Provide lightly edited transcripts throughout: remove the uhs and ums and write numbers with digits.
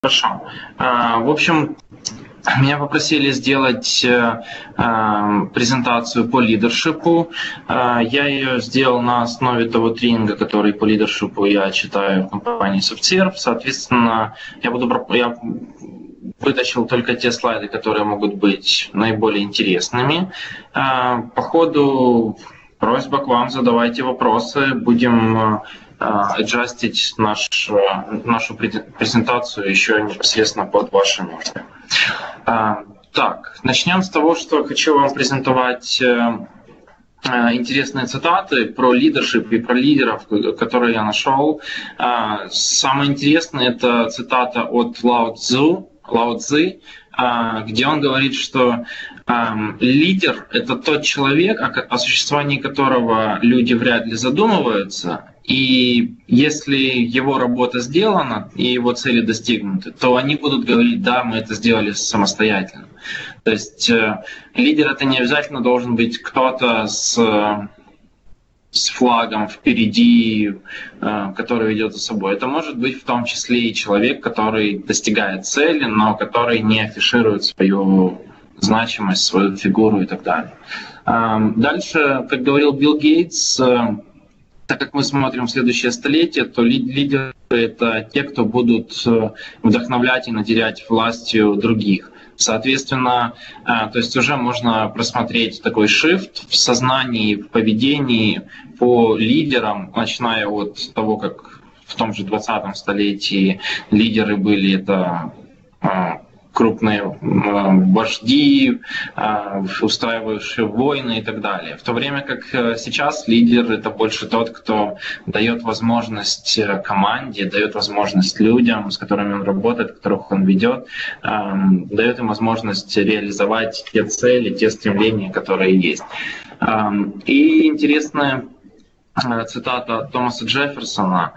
Хорошо. В общем, меня попросили сделать презентацию по лидершипу. Я ее сделал на основе того тренинга, который по лидершипу я читаю в компании SoftServe. Соответственно, я вытащил только те слайды, которые могут быть наиболее интересными. По ходу просьба к вам, задавайте вопросы. Будем аджастить нашу презентацию еще непосредственно под ваши нужды. Так, начнем с того, что хочу вам презентовать интересные цитаты про лидершип и про лидеров, которые я нашел. Самое интересное — это цитата от Лао Цзы, где он говорит, что лидер — это тот человек, о существовании которого люди вряд ли задумываются, и если его работа сделана и его цели достигнуты, то они будут говорить: да, мы это сделали самостоятельно. То есть лидер — это не обязательно должен быть кто-то с флагом впереди, который ведет за собой. Это может быть в том числе и человек, который достигает цели, но который не афиширует свою значимость, свою фигуру и так далее. Дальше, как говорил Билл Гейтс, так как мы смотрим в следующее столетие, то лидеры — это те, кто будут вдохновлять и наделять властью других. Соответственно, то есть уже можно просмотреть такой шифт в сознании, в поведении по лидерам, начиная от того, как в том же 20-м столетии лидеры были это крупные вожди, устраивающие войны и так далее. В то время как сейчас лидер — это больше тот, кто дает возможность команде, дает возможность людям, с которыми он работает, которых он ведет, дает им возможность реализовать те цели, те стремления, которые есть. И интересная цитата от Томаса Джефферсона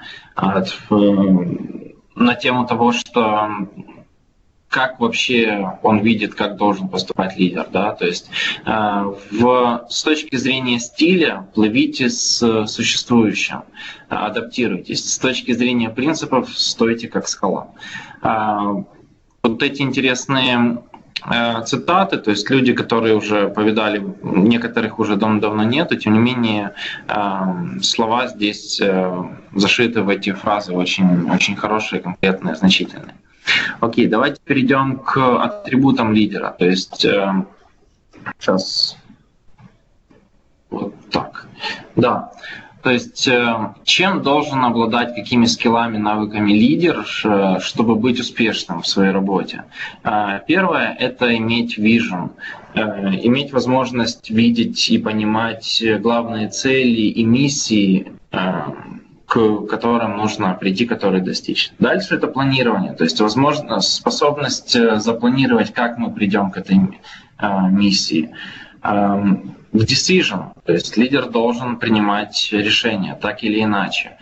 на тему того, что как вообще он видит, как должен поступать лидер. Да? То есть с точки зрения стиля плывите с существующим, адаптируйтесь. С точки зрения принципов стойте как скала. Вот эти интересные цитаты, то есть люди, которые уже повидали, некоторых уже давно нету, тем не менее слова здесь зашиты в эти фразы очень, очень хорошие, конкретные, значительные. Окей, давайте перейдем к атрибутам лидера. То есть сейчас вот так. Да. То есть чем должен обладать, какими скиллами, навыками лидер, чтобы быть успешным в своей работе? Первое — это иметь vision, иметь возможность видеть и понимать главные цели и миссии, к которым нужно прийти, которые достичь. Дальше это планирование, то есть возможно способность запланировать, как мы придем к этой миссии. Decision, то есть лидер должен принимать решения, так или иначе.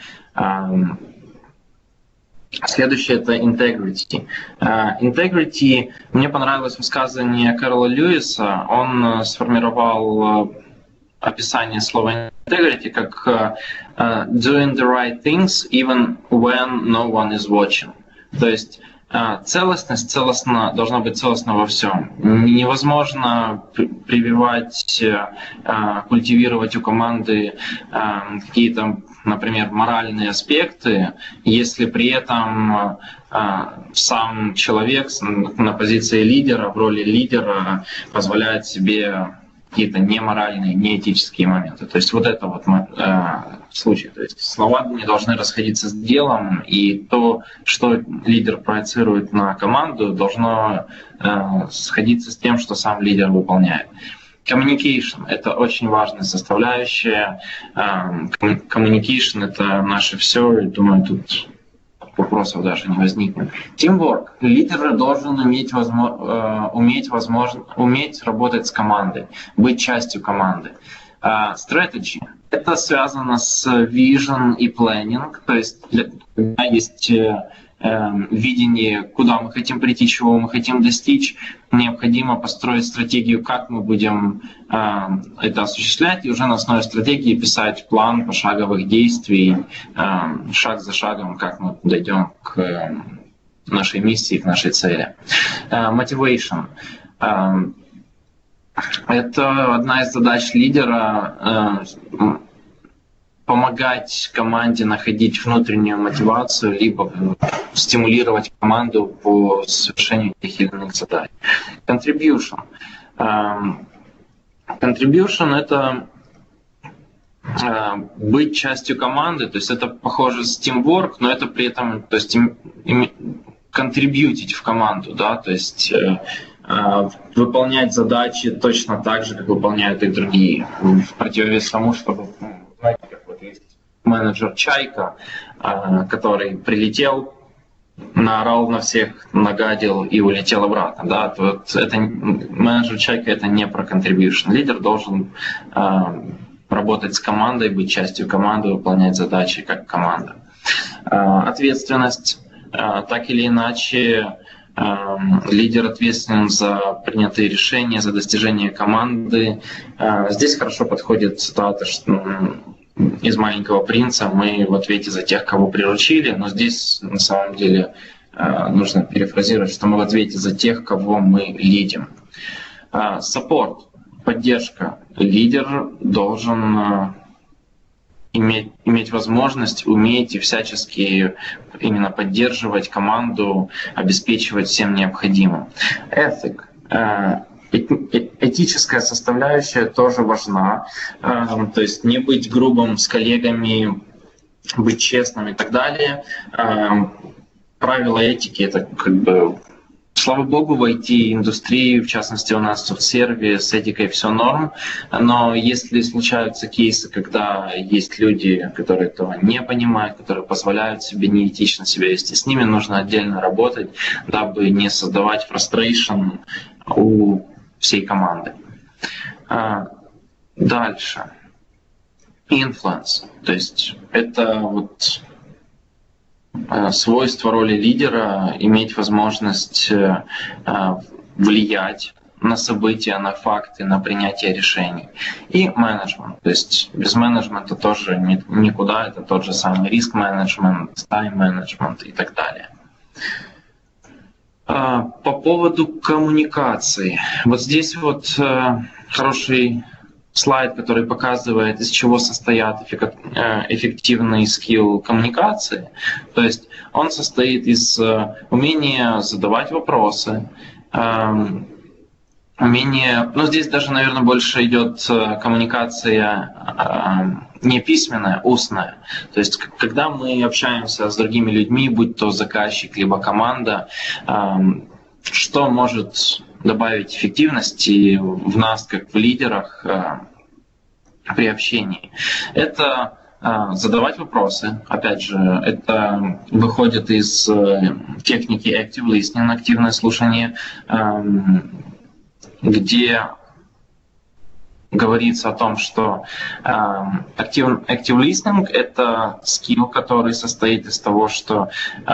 Следующее — это integrity. Integrity, мне понравилось высказывание Карла Льюиса. Он сформировал описание слова integrity как doing the right things even when no one is watching. То есть целостность должна быть целостна во всем. Невозможно прививать, культивировать у команды какие-то, например, моральные аспекты, если при этом сам человек на позиции лидера, в роли лидера позволяет себе какие-то неморальные, неэтические моменты. То есть вот это вот случай. То есть слова не должны расходиться с делом, и то, что лидер проецирует на команду, должно сходиться с тем, что сам лидер выполняет. Communication — это очень важная составляющая. Communication — это наше все, и думаю, тут вопросов даже не возникнет. Teamwork. Лидер должен уметь работать с командой, быть частью команды. Strategy. Это связано с vision и planning, то есть когда есть видение, куда мы хотим прийти, чего мы хотим достичь, необходимо построить стратегию, как мы будем это осуществлять, и уже на основе стратегии писать план пошаговых действий, шаг за шагом, как мы дойдем к нашей миссии, к нашей цели. Motivation. Это одна из задач лидера помогать команде находить внутреннюю мотивацию, либо стимулировать команду по совершению тех или иных задач. Contribution. Contribution — это быть частью команды, то есть это похоже с teamwork, но это при этом, то есть контрибьютить в команду, да, то есть выполнять задачи точно так же, как выполняют их другие. В противовес тому, чтобы, знаете, как вот есть менеджер Чайка, который прилетел, наорал на всех, нагадил и улетел обратно. Да? То вот это, менеджер Чайка — это не про contribution. Лидер должен работать с командой, быть частью команды, выполнять задачи как команда. Ответственность. Так или иначе, лидер ответственен за принятые решения, за достижение команды. Здесь хорошо подходит цитата из «Маленького принца». Мы в ответе за тех, кого приручили, но здесь на самом деле нужно перефразировать, что мы в ответе за тех, кого мы лидим. Support, поддержка. Лидер должен иметь возможность, уметь и всячески именно поддерживать команду, обеспечивать всем необходимым. Ethic. Этическая составляющая тоже важна. То есть не быть грубым с коллегами, быть честным и так далее. Правила этики — это как бы... Слава богу, в IT-индустрии, в частности у нас в серве, с этикой все норм, но если случаются кейсы, когда есть люди, которые этого не понимают, которые позволяют себе неэтично себя вести, с ними нужно отдельно работать, дабы не создавать frustration у всей команды. Дальше. Influence. То есть это вот свойство роли лидера — иметь возможность влиять на события, на факты, на принятие решений. И менеджмент. То есть без менеджмента тоже никуда. Это тот же самый риск-менеджмент, тайм-менеджмент и так далее. По поводу коммуникации. Вот здесь вот хороший слайд, который показывает, из чего состоят эффективный скилл коммуникации. То есть он состоит из умения задавать вопросы, умение, ну здесь даже, наверное, больше идет коммуникация не письменная, устная. То есть когда мы общаемся с другими людьми, будь то заказчик либо команда, что может добавить эффективности в нас, как в лидерах, при общении? Это задавать вопросы. Опять же, это выходит из техники active listening, активное слушание, где говорится о том, что active listening — это скилл, который состоит из того, что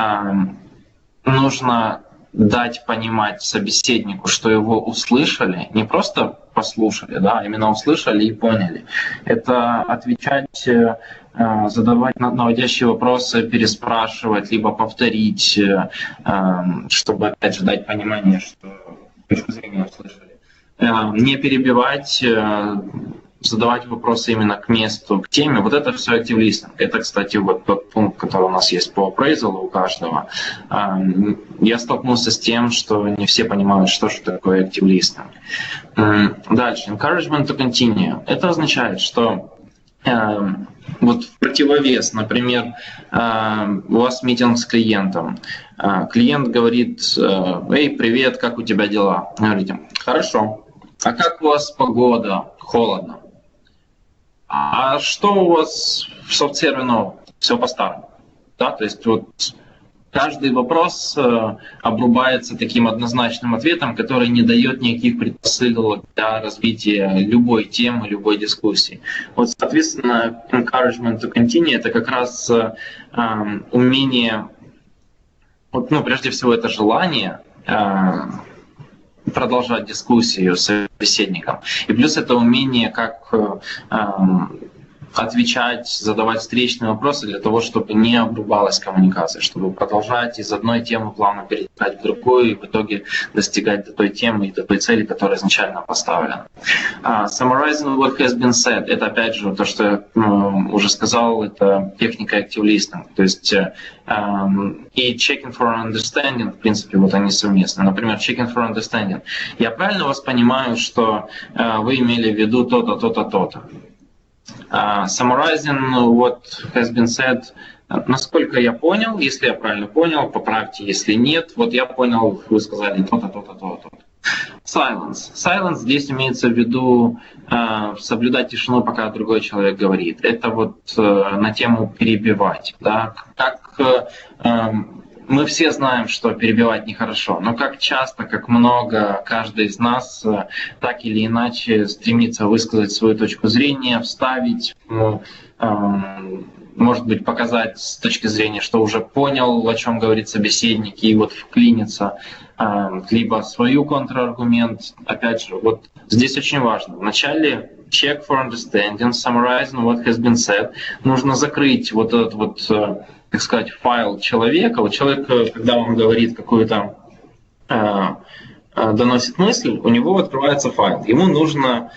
нужно дать понимать собеседнику, что его услышали, не просто послушали, да, именно услышали и поняли. Это отвечать, задавать наводящие вопросы, переспрашивать, либо повторить, чтобы, опять же, дать понимание, что точку зрения услышали. Не перебивать, задавать вопросы именно к месту, к теме. Вот это все active listening. Это, кстати, вот тот пункт, который у нас есть по appraisal у каждого. Я столкнулся с тем, что не все понимают, что же такое active listening. Дальше. Encouragement to continue. Это означает, что вот в противовес, например, у вас митинг с клиентом. Клиент говорит: «Эй, привет, как у тебя дела?» Говорите: «Хорошо». «А как у вас погода?» «Холодно». «А что у вас в софт-серве нового?» «Все по-старому». Да, то есть вот каждый вопрос обрубается таким однозначным ответом, который не дает никаких предпосылок для развития любой темы, любой дискуссии. Вот, соответственно, encouragement to continue — это как раз умение, вот, ну, прежде всего, это желание продолжать дискуссию с собеседником. И плюс это умение как отвечать, задавать встречные вопросы для того, чтобы не обрубалась коммуникация, чтобы продолжать из одной темы плавно перетекать в другую и в итоге достигать до той темы и до той цели, которая изначально поставлена. Summarizing what has been said — это опять же то, что я уже сказал, это техника active listening, то есть и checking for understanding, в принципе, вот они совместны. Например, checking for understanding. Я правильно вас понимаю, что вы имели в виду то-то, то-то, то-то? Summarizing what has been said. Насколько я понял, если я правильно понял, поправьте, если нет. Вот я понял, вы сказали то-то, то-то, то-то. Silence. Silence здесь имеется в виду соблюдать тишину, пока другой человек говорит. Это вот на тему перебивать. Да? Мы все знаем, что перебивать нехорошо, но как часто, как много каждый из нас так или иначе стремится высказать свою точку зрения, вставить, может быть, показать с точки зрения, что уже понял, о чем говорит собеседник, и вот вклиниться, либо свою контраргумент. Опять же, вот здесь очень важно. Вначале check for understanding, summarizing what has been said. Нужно закрыть вот этот вот, так сказать, файл человека. Вот человек, когда он говорит какую-то, доносит мысль, у него открывается файл. Ему нужно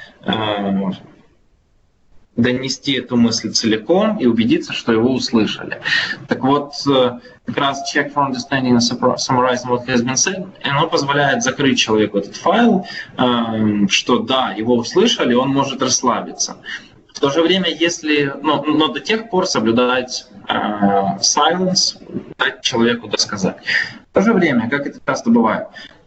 донести эту мысль целиком и убедиться, что его услышали. Так вот, как раз check for understanding and summarizing what has been said, оно позволяет закрыть человеку этот файл, что да, его услышали, он может расслабиться. В то же время, если, но до тех пор соблюдать silence, дать человеку досказать. В то же время, как это часто бывает,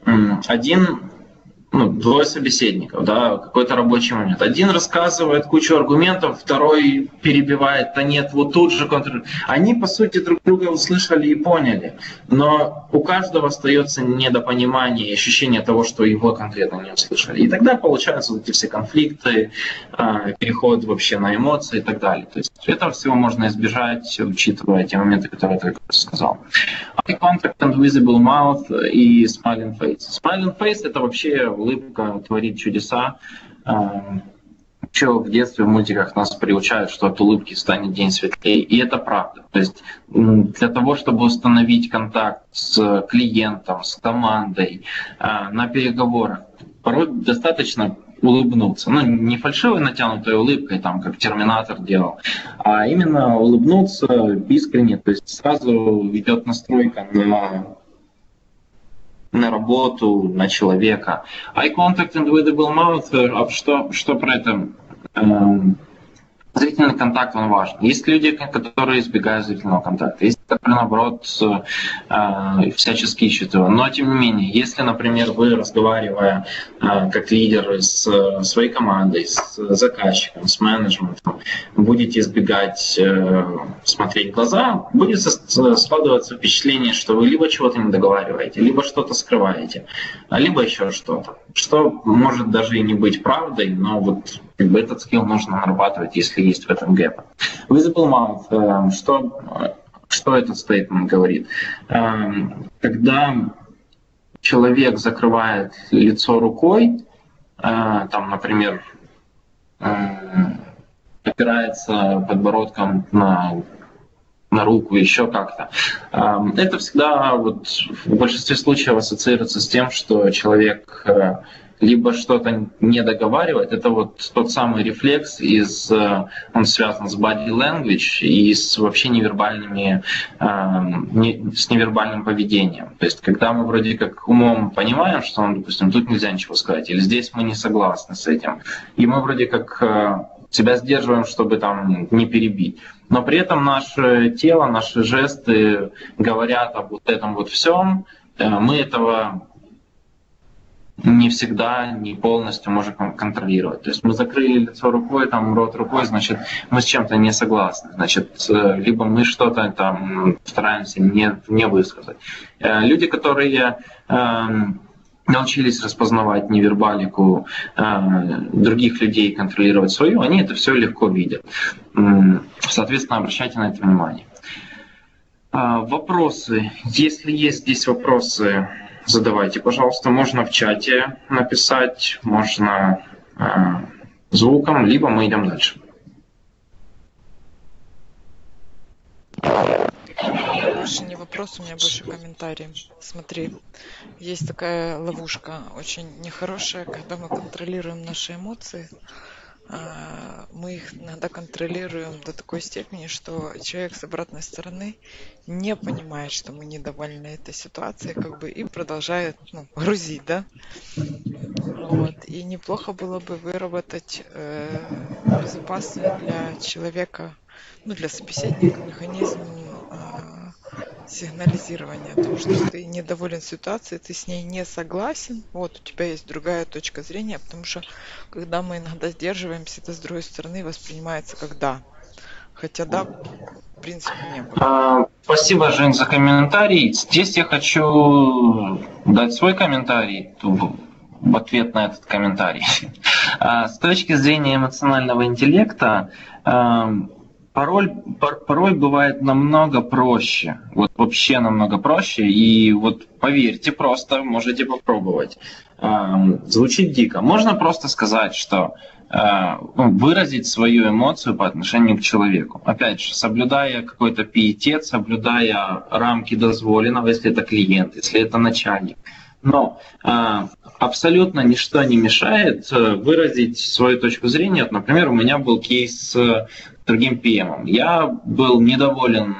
двое собеседников, да, какой-то рабочий момент. Один рассказывает кучу аргументов, второй перебивает, да нет, вот тут же Они, по сути, друг друга услышали и поняли, но у каждого остается недопонимание и ощущение того, что его конкретно не услышали. И тогда получаются вот эти все конфликты, переход вообще на эмоции и так далее. То есть этого всего можно избежать, учитывая те моменты, которые я только сказал. Eye contact and visible mouth и smiling face. Smiling face — это вообще улыбка творит чудеса. Еще в детстве в мультиках нас приучают, что от улыбки станет день светлее. И это правда. То есть для того, чтобы установить контакт с клиентом, с командой, на переговорах, порой достаточно улыбнуться. Не фальшивой натянутой улыбкой, там, как Терминатор делал, а именно улыбнуться искренне. То есть сразу идет настройка на работу, на человека. Eye contact and visible mouth. Что про это? Зрительный контакт, он важен. Есть люди, которые избегают зрительного контакта. Есть, которые, наоборот, всячески ищут его. Но, тем не менее, если, например, вы, разговаривая как лидер с своей командой, с заказчиком, с менеджментом, будете избегать смотреть в глаза, будет складываться впечатление, что вы либо чего-то не договариваете, либо что-то скрываете, либо еще что-то. Что может даже и не быть правдой, но вот этот скилл нужно нарабатывать, если есть в этом гэп. Visible mouth. Что этот стейтмент говорит? Когда человек закрывает лицо рукой, там, например, опирается подбородком на руку, еще как-то. Это всегда вот в большинстве случаев ассоциируется с тем, что человек либо что-то не договаривает. Это вот тот самый рефлекс, он связан с body language и с вообще с невербальным поведением. То есть когда мы вроде как умом понимаем, что, допустим, тут нельзя ничего сказать, или здесь мы не согласны с этим, и мы вроде как себя сдерживаем, чтобы там не перебить. Но при этом наше тело, наши жесты говорят об вот этом вот всем. Мы этого не всегда, не полностью можем контролировать. То есть мы закрыли лицо рукой, там, рот рукой, значит, мы с чем-то не согласны. Значит, либо мы что-то там стараемся не высказать. Люди, которые научились распознавать невербалику других людей, контролировать свою, они это все легко видят. Соответственно, обращайте на это внимание. Вопросы. Если есть здесь вопросы, задавайте, пожалуйста. Можно в чате написать, можно звуком, либо мы идем дальше. Больше не вопрос, у меня больше комментарий. Смотри, есть такая ловушка, очень нехорошая, когда мы контролируем наши эмоции. Мы их иногда контролируем до такой степени, что человек с обратной стороны не понимает, что мы недовольны этой ситуацией, как бы, и продолжает, ну, грузить, да? Вот. И неплохо было бы выработать безопасный для человека, ну, для собеседника механизм сигнализирования о том, что ты недоволен ситуацией, ты с ней не согласен, вот у тебя есть другая точка зрения, потому что когда мы иногда сдерживаемся, это с другой стороны воспринимается как да, хотя да, в принципе, не было. Спасибо, Жень, за комментарий. Здесь я хочу дать свой комментарий в ответ на этот комментарий. С точки зрения эмоционального интеллекта, порой бывает намного проще, вот вообще намного проще, и вот поверьте, просто можете попробовать. Звучит дико. Можно просто сказать, что выразить свою эмоцию по отношению к человеку. Опять же, соблюдая какой-то пиетет, соблюдая рамки дозволенного, если это клиент, если это начальник. Но абсолютно ничто не мешает выразить свою точку зрения. Вот, например, у меня был кейс с другим PM. Я был недоволен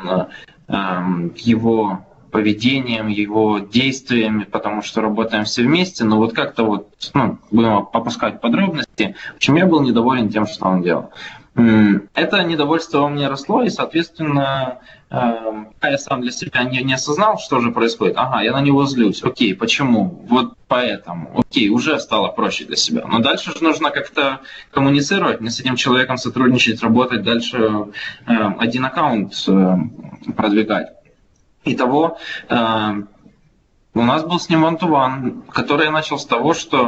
его поведением, его действиями, потому что работаем все вместе, но вот как-то вот, будем опускать подробности. В общем, я был недоволен тем, что он делал. Это недовольство во мне росло, и, соответственно, я сам для себя не осознал, что же происходит. Ага, я на него злюсь. Окей, почему? Вот поэтому. Окей, уже стало проще для себя. Но дальше же нужно как-то коммуницировать, не с этим человеком сотрудничать, работать, дальше один аккаунт продвигать. Итого, у нас был с ним one-to-one, который я начал с того, что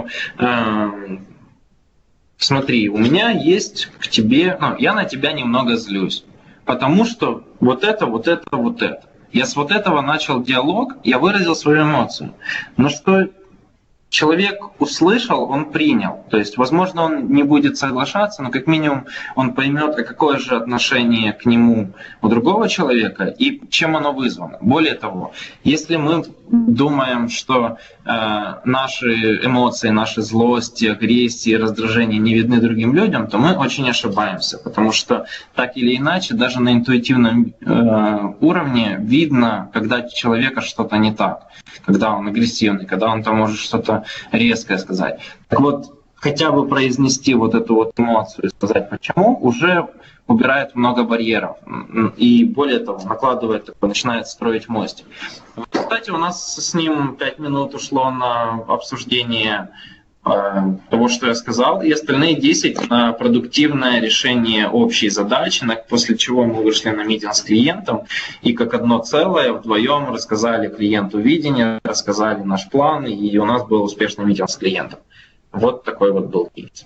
смотри, у меня есть к тебе, я на тебя немного злюсь, потому что вот это. Я с вот этого начал диалог, я выразил свою эмоцию. Но что человек услышал, он принял. То есть, возможно, он не будет соглашаться, но как минимум он поймет, какое же отношение к нему у другого человека и чем оно вызвано. Более того, если мы думаем, что наши эмоции, наши злости, агрессии, раздражения не видны другим людям, то мы очень ошибаемся, потому что так или иначе, даже на интуитивном уровне видно, когда у человека что-то не так, когда он агрессивный, когда он там может что-то резкое сказать. Так вот, хотя бы произнести вот эту вот эмоцию и сказать почему, уже убирает много барьеров. И более того, накладывает, начинает строить мостик. В результате у нас с ним 5 минут ушло на обсуждение того, что я сказал, и остальные 10 на продуктивное решение общей задачи, после чего мы вышли на митинг с клиентом и как одно целое вдвоем рассказали клиенту видение, рассказали наш план, и у нас был успешный митинг с клиентом. Вот такой вот был кейс.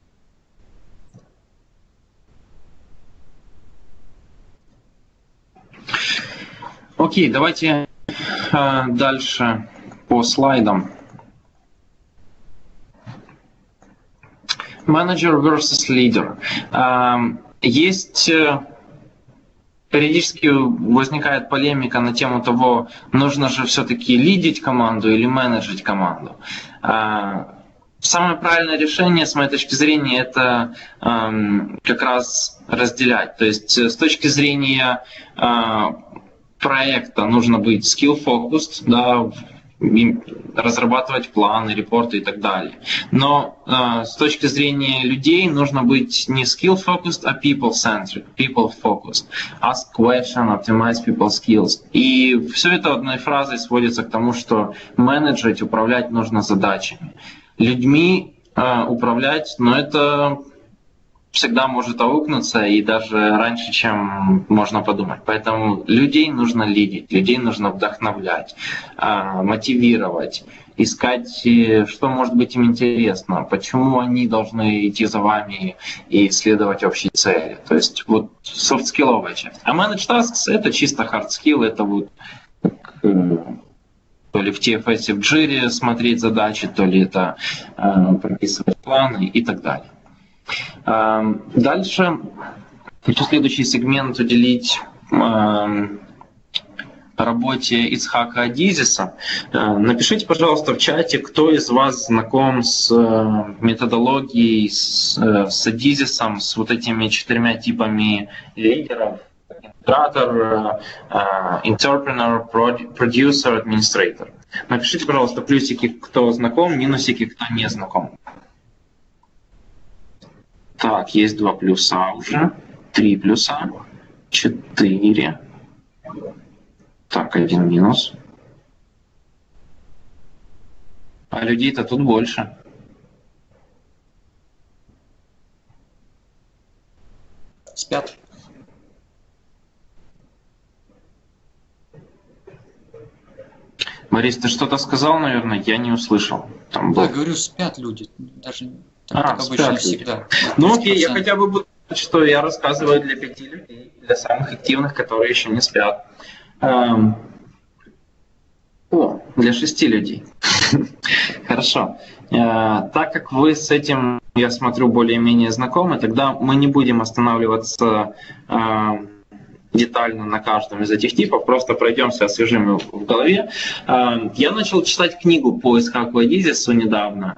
Окей, давайте дальше по слайдам. Manager versus leader. Есть периодически возникает полемика на тему того, нужно же все-таки лидить команду или менеджить команду. Самое правильное решение, с моей точки зрения, это как раз разделять. То есть с точки зрения проекта нужно быть skill-focused, да, разрабатывать планы, репорты и так далее. Но с точки зрения людей нужно быть не skill-focused, а people-centric, people-focused. Ask question, optimize people skills. И все это одной фразой сводится к тому, что менеджерить, управлять нужно задачами. Людьми управлять, но это всегда может аукнуться и даже раньше, чем можно подумать. Поэтому людей нужно лидить, людей нужно вдохновлять, мотивировать, искать, что может быть им интересно, почему они должны идти за вами и следовать общей цели. То есть вот софт-скилловая часть. А manage tasks — это чисто hard skill, это вот то ли в TFS, в Jira смотреть задачи, то ли это прописывать планы и так далее. Дальше хочу следующий сегмент уделить работе Ицхака Адизиса. Напишите, пожалуйста, в чате, кто из вас знаком с методологией, с Адизисом, с вот этими 4 типами лидеров: интегратор, entrepreneur, producer, administrator. Напишите, пожалуйста, плюсики, кто знаком, минусики, кто не знаком. Так, есть 2 плюса уже, 3 плюса, 4. Так, 1 минус. А людей-то тут больше. Спят. Борис, ты что-то сказал, наверное? Я не услышал. Там Да, был... говорю, спят люди. Даже так обычно спят всегда. люди. Ну окей, 10%. я хотя бы буду знать, что я рассказываю для 5 людей, для самых активных, которые еще не спят. Для 6 людей. Хорошо. Так как вы с этим, я смотрю, более-менее знакомы, тогда мы не будем останавливаться детально на каждом из этих типов, просто пройдемся, освежим его в голове. Я начал читать книгу по Ицхаку Адизису недавно,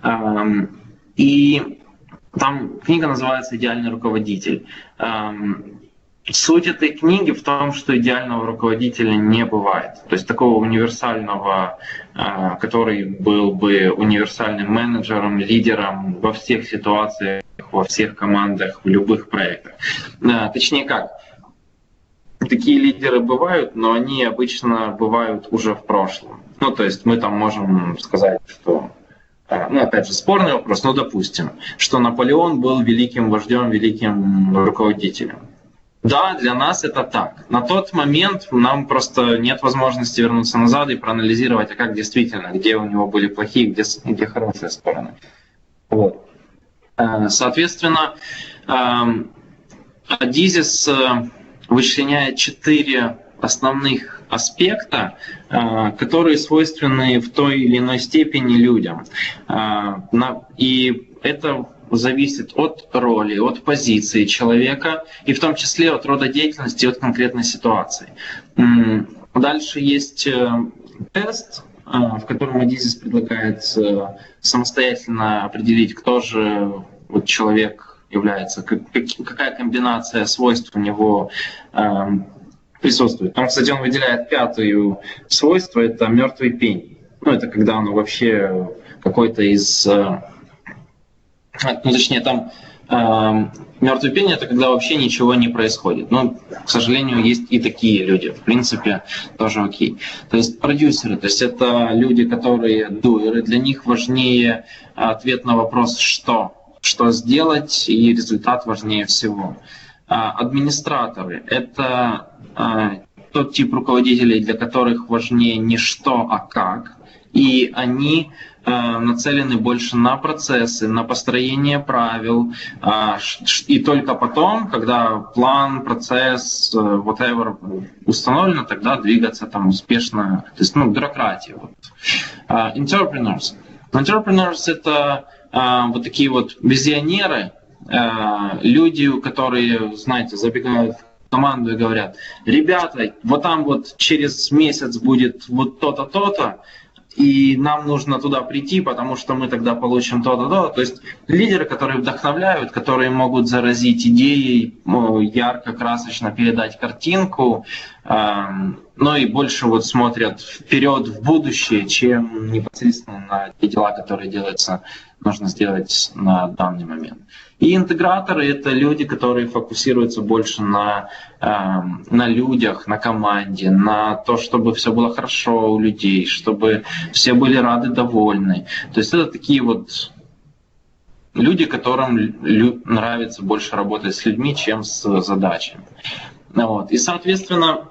и там книга называется «Идеальный руководитель». Суть этой книги в том, что идеального руководителя не бывает. То есть такого универсального, который был бы универсальным менеджером, лидером во всех ситуациях, во всех командах, в любых проектах. Точнее как, такие лидеры бывают, но они обычно бывают уже в прошлом. Ну, то есть мы там можем сказать, что... опять же, спорный вопрос, но допустим, что Наполеон был великим вождем, великим руководителем. Да, для нас это так. На тот момент нам просто нет возможности вернуться назад и проанализировать, а как действительно, где у него были плохие, где хорошие стороны. Вот. Соответственно, Адизис вычленяет 4 основных аспекта, которые свойственны в той или иной степени людям. И это зависит от роли, от позиции человека, и в том числе от рода деятельности, от конкретной ситуации. Дальше есть тест, в котором Адизис предлагает самостоятельно определить, кто же вот человек является, какая комбинация свойств у него присутствует. Там, кстати, он выделяет 5-е свойство, это мертвый пень. Ну, это когда оно вообще какой-то из... точнее, там мертвый пень — это когда вообще ничего не происходит. Но, к сожалению, есть и такие люди. В принципе, тоже окей. То есть продюсеры, то есть это люди, которые дуэры. Для них важнее ответ на вопрос что сделать, и результат важнее всего. Администраторы — это тот тип руководителей, для которых важнее не что, а как. И они нацелены больше на процессы, на построение правил, и только потом, когда план, процесс, whatever установлено, тогда двигаться там успешно, то есть бюрократия. Вот. Entrepreneurs. Entrepreneurs — это вот такие вот визионеры, люди, которые, знаете, забегают в команду и говорят: ребята, вот там вот через месяц будет вот то-то, то-то, и нам нужно туда прийти, потому что мы тогда получим то-то, то-то. То есть лидеры, которые вдохновляют, которые могут заразить идеей, ярко, красочно передать картинку, но и больше вот смотрят вперед в будущее, чем непосредственно на те дела, которые нужно сделать на данный момент. И интеграторы — это люди, которые фокусируются больше на людях, на команде, на то, чтобы все было хорошо у людей, чтобы все были рады, довольны. То есть это такие вот люди, которым нравится больше работать с людьми, чем с задачами. Вот. И, соответственно,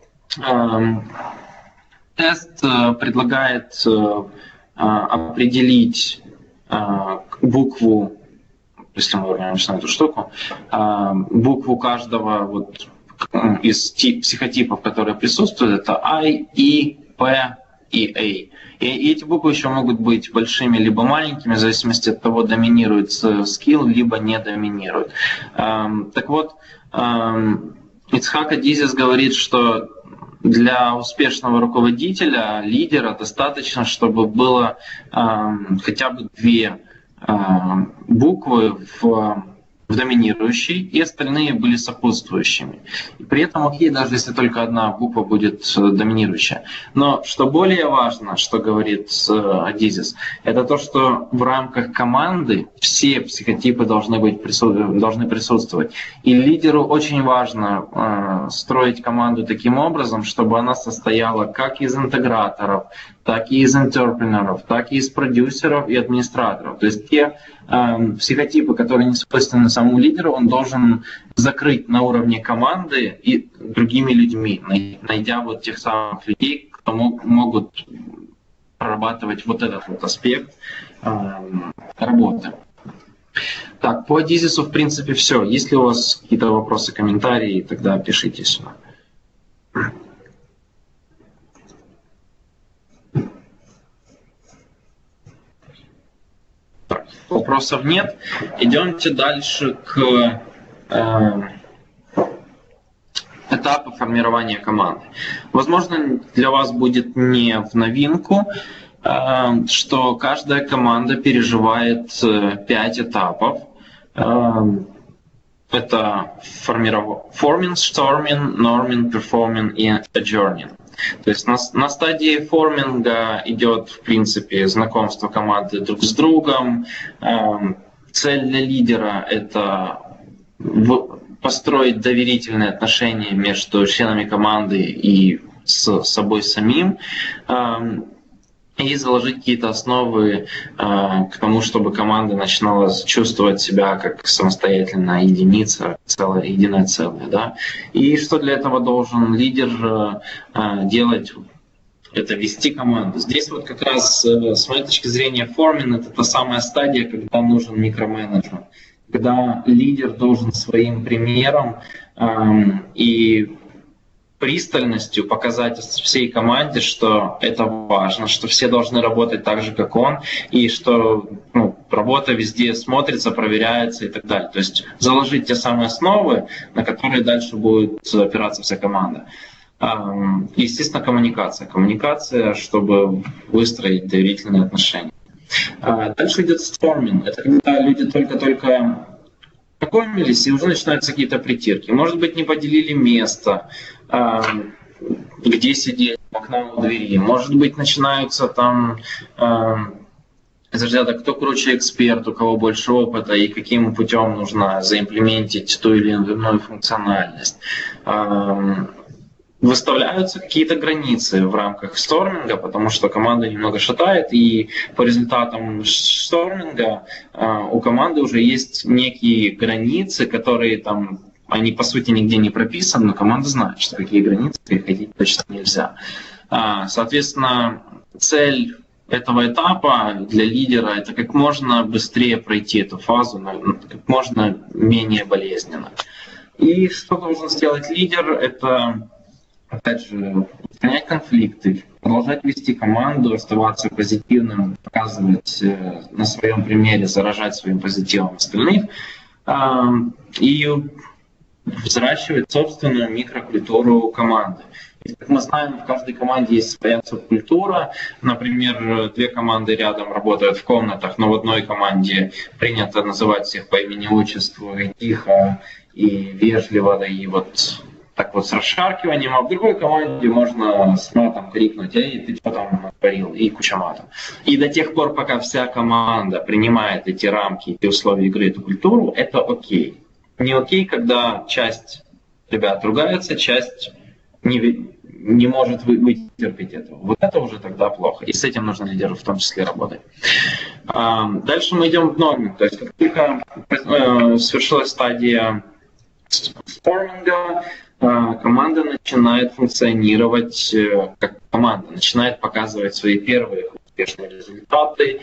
тест предлагает определить букву, если мы вернемся на эту штуку, букву каждого вот из психотипов, которые присутствуют, это I, E, P и A. И эти буквы еще могут быть большими либо маленькими, в зависимости от того, доминирует скилл, либо не доминирует. Так вот, Ицхак Адизис говорит, что для успешного руководителя, лидера, достаточно, чтобы было хотя бы 2 буквы в доминирующей, и остальные были сопутствующими. И при этом окей, даже если только 1 буква будет доминирующая. Но что более важно, что говорит Адизис, это то, что в рамках команды все психотипы должны присутствовать. И лидеру очень важно строить команду таким образом, чтобы она состояла как из интеграторов, так и из интерпренеров, так и из продюсеров и администраторов. То есть те психотипы, которые не свойственны самому лидеру, он должен закрыть на уровне команды и другими людьми, найдя вот тех самых людей, кто могут прорабатывать вот этот вот аспект работы. Так, по Адизису в принципе все. Если у вас какие-то вопросы, комментарии, тогда пишите сюда. Вопросов нет. Идемте дальше к этапу формирования команды. Возможно, для вас будет не в новинку, что каждая команда переживает 5 этапов. Это forming, storming, norming, performing и adjourning. То есть на стадии форминга идет, в принципе, знакомство команды друг с другом. Цель для лидера — это построить доверительные отношения между членами команды и с собой самим, и заложить какие-то основы к тому, чтобы команда начинала чувствовать себя как самостоятельная единица, единое целое. Да? И что для этого должен лидер делать? Это вести команду. Здесь вот как раз с моей точки зрения форминг — это та самая стадия, когда нужен микроменеджмент, когда лидер должен своим примером и пристальностью показать всей команде, что это важно, что все должны работать так же, как он, и что работа везде смотрится, проверяется и так далее. То есть заложить те самые основы, на которые дальше будет опираться вся команда. И, естественно, коммуникация. Коммуникация, чтобы выстроить доверительные отношения. Дальше идет сторминг. Это когда люди только-только познакомились, и уже начинаются какие-то притирки. Может быть, не поделили место, где сидеть, окна у двери. Может быть, начинаются там кто круче эксперт, у кого больше опыта, и каким путем нужно заимплементить ту или иную функциональность. Выставляются какие-то границы в рамках сторминга, потому что команда немного шатает, и по результатам сторминга у команды уже есть некие границы, которые там, они по сути нигде не прописаны, но команда знает, что какие границы переходить точно нельзя. Соответственно, цель этого этапа для лидера — это как можно быстрее пройти эту фазу, как можно менее болезненно. И что должен сделать лидер? Это, опять же, устранять конфликты, продолжать вести команду, оставаться позитивным, показывать на своем примере, заражать своим позитивом остальных и взращивать собственную микрокультуру команды. И, как мы знаем, в каждой команде есть своя субкультура. Например, 2 команды рядом работают в комнатах, но в одной команде принято называть всех по имени-отчеству и тихо, и вежливо, да, и вот так вот с расшаркиванием, а в другой команде можно с матом крикнуть: «Эй, ты что там натворил?» и куча матом. И до тех пор, пока вся команда принимает эти рамки, эти условия игры, эту культуру, это окей. Не окей, когда часть ребят ругается, часть не может вытерпеть этого. Вот это уже тогда плохо. И с этим нужно лидеру в том числе работать. Дальше мы идем в норминг. То есть как только свершилась стадия сторминга, команда начинает функционировать как команда, начинает показывать свои первые успешные результаты,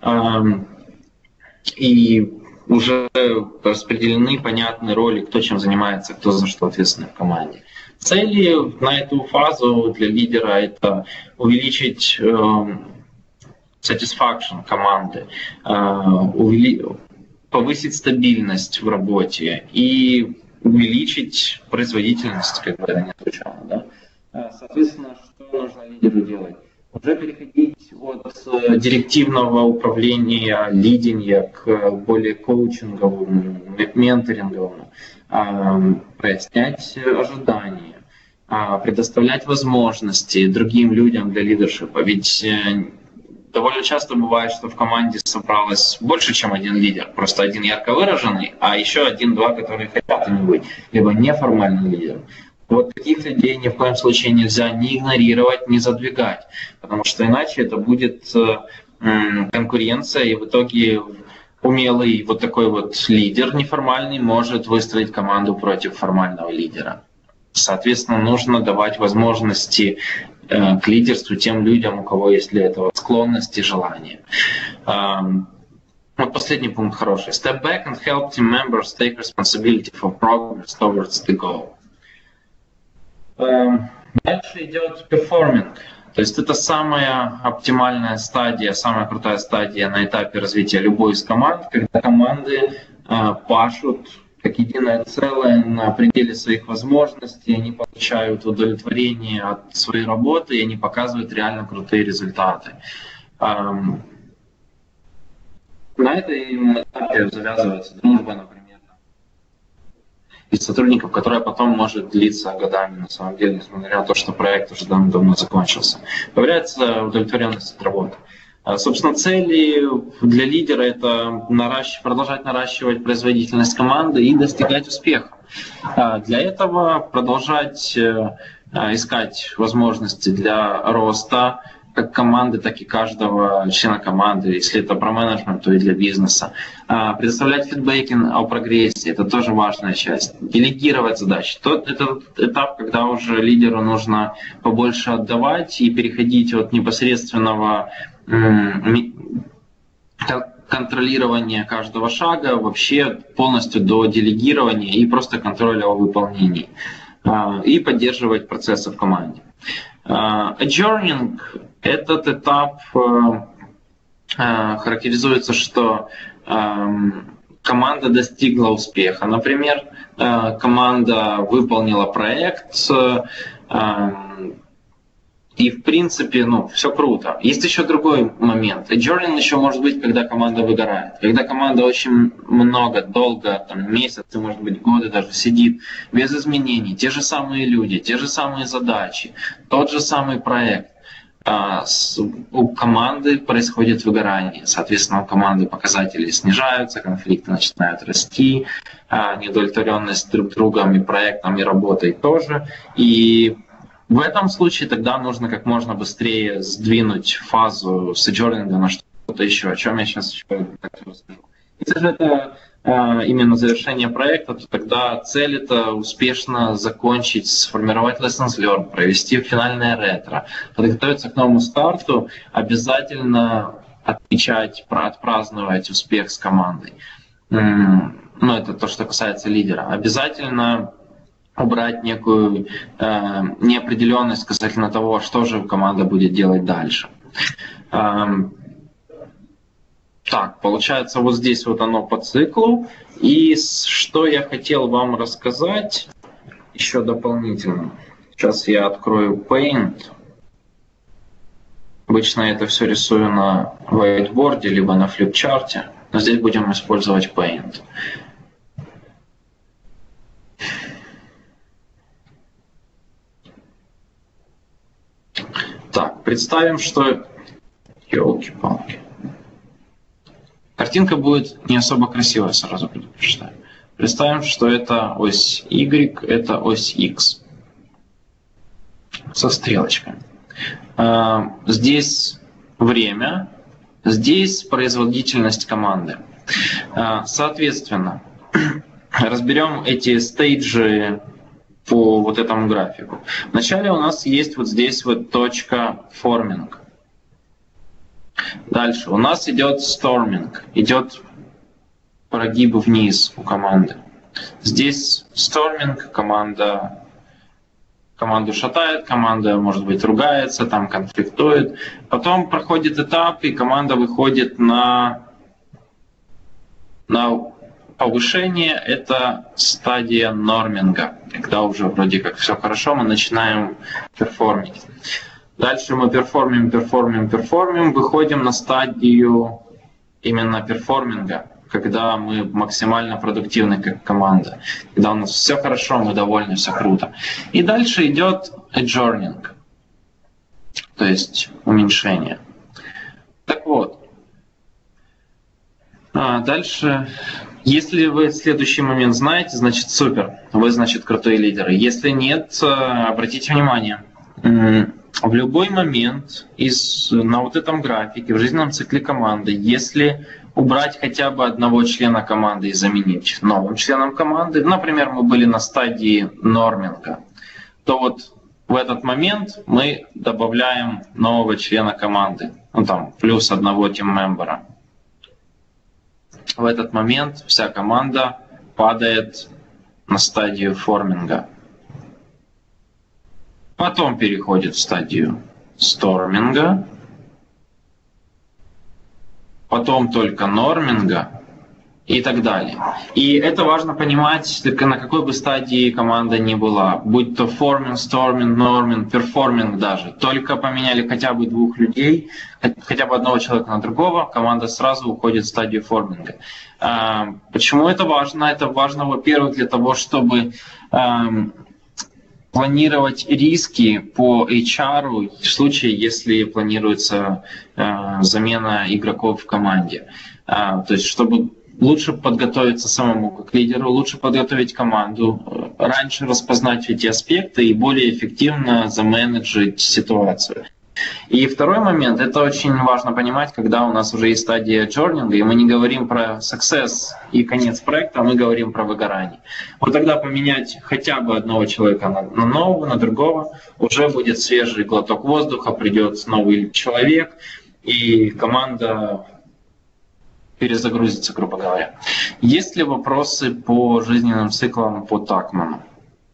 и уже распределены понятные роли, кто чем занимается, кто за что ответственный в команде. Цели на эту фазу для лидера — это увеличить satisfaction команды, повысить стабильность в работе и увеличить производительность, как бы это ни звучало. Да? Соответственно, что нужно лидеру делать? Уже переходить от директивного управления, лидинга к более коучинговому, менторинговому, прояснять ожидания, предоставлять возможности другим людям для лидершипа. Ведь довольно часто бывает, что в команде собралось больше, чем один лидер, просто один ярко выраженный, а еще один-два, которые хотят ими быть, либо неформальный лидер. Вот таких людей ни в коем случае нельзя ни игнорировать, ни задвигать, потому что иначе это будет конкуренция, и в итоге умелый вот такой вот лидер неформальный может выстроить команду против формального лидера. Соответственно, нужно давать возможности к лидерству тем людям, у кого есть для этого склонность и желание. Вот последний пункт хороший. Step back and help team members take responsibility for progress towards the goal. Дальше идет перформинг. То есть это самая оптимальная стадия, самая крутая стадия на этапе развития любой из команд, когда команды пашут как единое целое на пределе своих возможностей, они получают удовлетворение от своей работы, и они показывают реально крутые результаты. На этой этапе завязывается дружба, например, из сотрудников, которая потом может длиться годами, на самом деле, несмотря на то, что проект уже давно закончился. Появляется удовлетворенность от работы. Собственно, цели для лидера – это продолжать наращивать производительность команды и достигать успеха. Для этого продолжать искать возможности для роста как команды, так и каждого члена команды, если это про менеджмент, то и для бизнеса. Предоставлять фидбэки о прогрессе – это тоже важная часть. Делегировать задачи. Это этап, когда уже лидеру нужно побольше отдавать и переходить от непосредственного контролирования каждого шага вообще полностью до делегирования и просто контроля о выполнении. И поддерживать процессы в команде. Adjourning – этот этап характеризуется, что команда достигла успеха. Например, команда выполнила проект, и в принципе, все круто. Есть еще другой момент. Adjourning еще может быть, когда команда выгорает. Когда команда очень долго, месяцы, может быть, годы даже сидит без изменений. Те же самые люди, те же самые задачи, тот же самый проект. У команды происходит выгорание. Соответственно, у команды показатели снижаются, конфликты начинают расти, неудовлетворенность друг другом и проектом, и работой тоже. И в этом случае тогда нужно как можно быстрее сдвинуть фазу с adjourning'а на что-то еще, о чем я сейчас еще расскажу. Если же это именно завершение проекта, то тогда цель это успешно закончить, сформировать lessons learned, провести финальное ретро, подготовиться к новому старту, обязательно отмечать, отпраздновать успех с командой. Это то, что касается лидера. Обязательно убрать некую неопределенность касательно того, что же команда будет делать дальше. Так, получается, вот здесь вот оно по циклу. И что я хотел вам рассказать еще дополнительно. Сейчас я открою Paint. Обычно я это все рисую на whiteboard, либо на флипчарте. Но здесь будем использовать Paint. Так, представим, что... Ёлки-палки. Картинка будет не особо красивая, сразу предупреждаю. Представим, что это ось Y, это ось X. Со стрелочками. Здесь время, здесь производительность команды. Соответственно, разберем эти стейджи по вот этому графику. Вначале у нас есть вот здесь вот точка форминг. Дальше у нас идет сторминг, идет прогиб вниз у команды. Здесь сторминг, команду шатает, команда, может быть, ругается, там конфликтует. Потом проходит этап, и команда выходит на повышение – это стадия норминга, когда уже вроде как все хорошо, мы начинаем перформить. Дальше мы перформим, выходим на стадию именно перформинга, когда мы максимально продуктивны как команда, когда у нас все хорошо, мы довольны, все круто. И дальше идет adjourning, то есть уменьшение. Так вот, дальше, если вы в следующий момент знаете, значит супер, вы, значит, крутые лидеры. Если нет, обратите внимание, в любой момент на вот этом графике, в жизненном цикле команды, если убрать хотя бы одного члена команды и заменить новым членом команды, например, мы были на стадии норминга, то вот в этот момент мы добавляем нового члена команды, ну там плюс одного тиммембера. В этот момент вся команда падает на стадию форминга. Потом переходит в стадию сторминга, потом только норминга и так далее. И это важно понимать, на какой бы стадии команда ни была, будь то форминг, сторминг, норминг, перформинг даже. Только поменяли хотя бы двух людей, хотя бы одного человека на другого, команда сразу уходит в стадию форминга. Почему это важно? Это важно, во-первых, для того, чтобы планировать риски по HR в случае, если планируется замена игроков в команде. То есть, чтобы лучше подготовиться самому как лидеру, лучше подготовить команду, раньше распознать эти аспекты и более эффективно заменеджить ситуацию. И второй момент, это очень важно понимать, когда у нас уже есть стадия джорнинга, и мы не говорим про success и конец проекта, а мы говорим про выгорание. Вот тогда поменять хотя бы одного человека на нового, на другого, уже будет свежий глоток воздуха, придет новый человек, и команда перезагрузится, грубо говоря. Есть ли вопросы по жизненным циклам по Такману?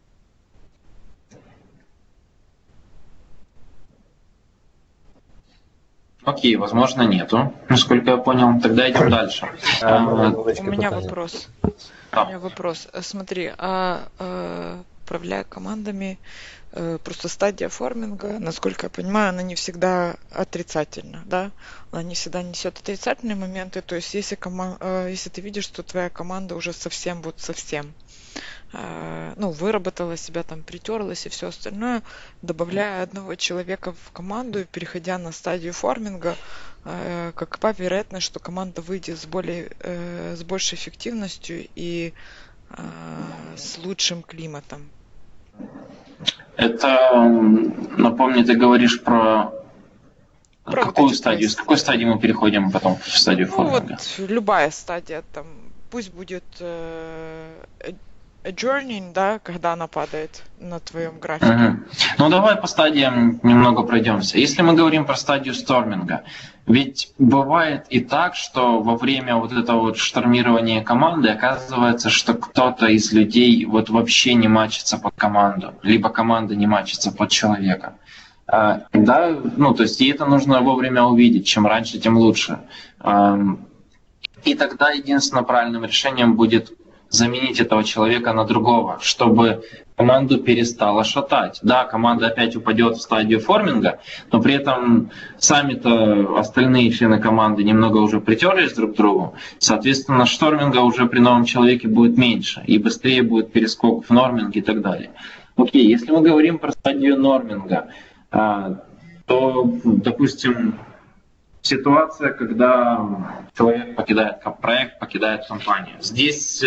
Окей, возможно, нету, насколько я понял. Тогда идем дальше. У меня вопрос. Смотри, управляя командами, просто стадия форминга, насколько я понимаю, она не всегда отрицательна, да? Она не всегда несет отрицательные моменты. То есть, если ты видишь, что твоя команда уже совсем выработала себя, там, притерлась и все остальное, добавляя одного человека в команду и переходя на стадию форминга, какова вероятность, что команда выйдет с большей эффективностью и с лучшим климатом? Это, напомни, ты говоришь про какую стадию? С какой стадии мы переходим потом в стадию форминга? Вот любая стадия, там, пусть будет adjourning, да, когда она падает на твоем графике. Ну давай по стадиям немного пройдемся. Если мы говорим про стадию сторминга, ведь бывает и так, что во время вот этого вот штормирования команды оказывается, что кто-то из людей вот вообще не матчится под команду, либо команда не матчится под человека. Да, то есть и это нужно вовремя увидеть. Чем раньше, тем лучше. И тогда единственным правильным решением будет заменить этого человека на другого, чтобы команду перестало шатать. Да, команда опять упадет в стадию форминга, но при этом сами-то остальные члены команды немного уже притерлись друг к другу. Соответственно, шторминга уже при новом человеке будет меньше, и быстрее будет перескок в норминг и так далее. Окей, если мы говорим про стадию норминга, то, допустим, ситуация, когда человек покидает проект, покидает компанию. Здесь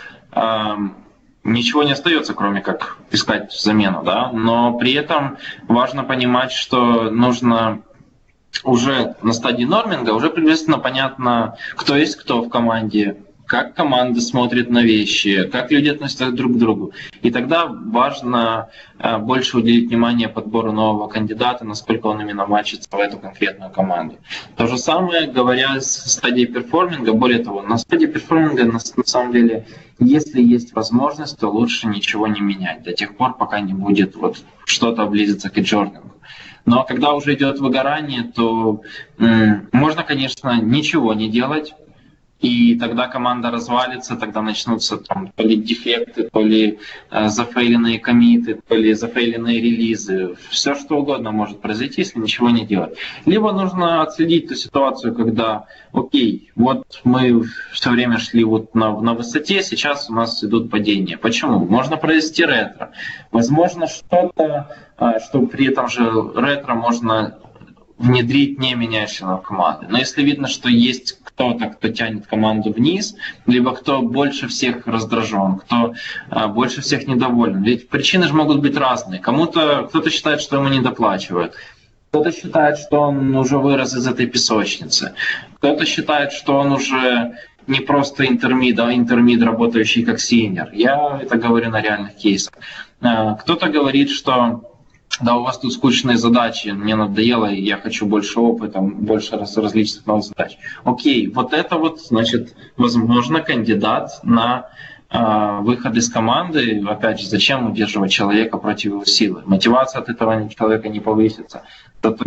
ничего не остается, кроме как искать замену, да? Но при этом важно понимать, что нужно уже на стадии норминга уже приблизительно понятно, кто есть кто в команде, как команда смотрит на вещи, как люди относятся друг к другу. И тогда важно больше уделить внимание подбору нового кандидата, насколько он именно матчится в эту конкретную команду. То же самое, говоря с стадии перформинга, более того, на стадии перформинга на самом деле, если есть возможность, то лучше ничего не менять до тех пор, пока не будет вот что-то близиться к эджорнингу. Но когда уже идет выгорание, то можно, конечно, ничего не делать, И тогда команда развалится, тогда начнутся там то ли дефекты, то ли зафейленные коммиты, то ли зафейленные релизы. Все что угодно может произойти, если ничего не делать. Либо нужно отследить ту ситуацию, когда, окей, вот мы все время шли вот на высоте, сейчас у нас идут падения. Почему? Можно провести ретро. Возможно, что-то, что при этом же ретро можно внедрить, не меняя членов команды. Но если видно, что есть кто-то, кто тянет команду вниз, либо кто больше всех раздражен, кто больше всех недоволен. Ведь причины же могут быть разные. Кто-то считает, что ему недоплачивают. Кто-то считает, что он уже вырос из этой песочницы. Кто-то считает, что он уже не просто интермид, а интермид, работающий как синьор. Я это говорю на реальных кейсах. Кто-то говорит, что да, у вас тут скучные задачи, мне надоело, и я хочу больше опыта, больше различных новых задач. Окей, вот это вот, значит, возможно, кандидат на выход из команды. Опять же, зачем удерживать человека против его силы? Мотивация от этого человека не повысится. Зато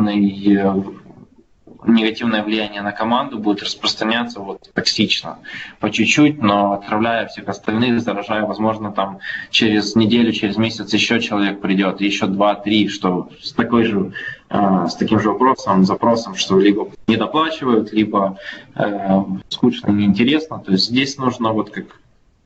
негативное влияние на команду будет распространяться вот токсично, по чуть-чуть, но отравляя всех остальных, заражая, возможно, там через неделю, через месяц еще человек придет, еще 2-3, что с таким же запросом, что либо недоплачивают, либо скучно, неинтересно. То есть здесь нужно вот как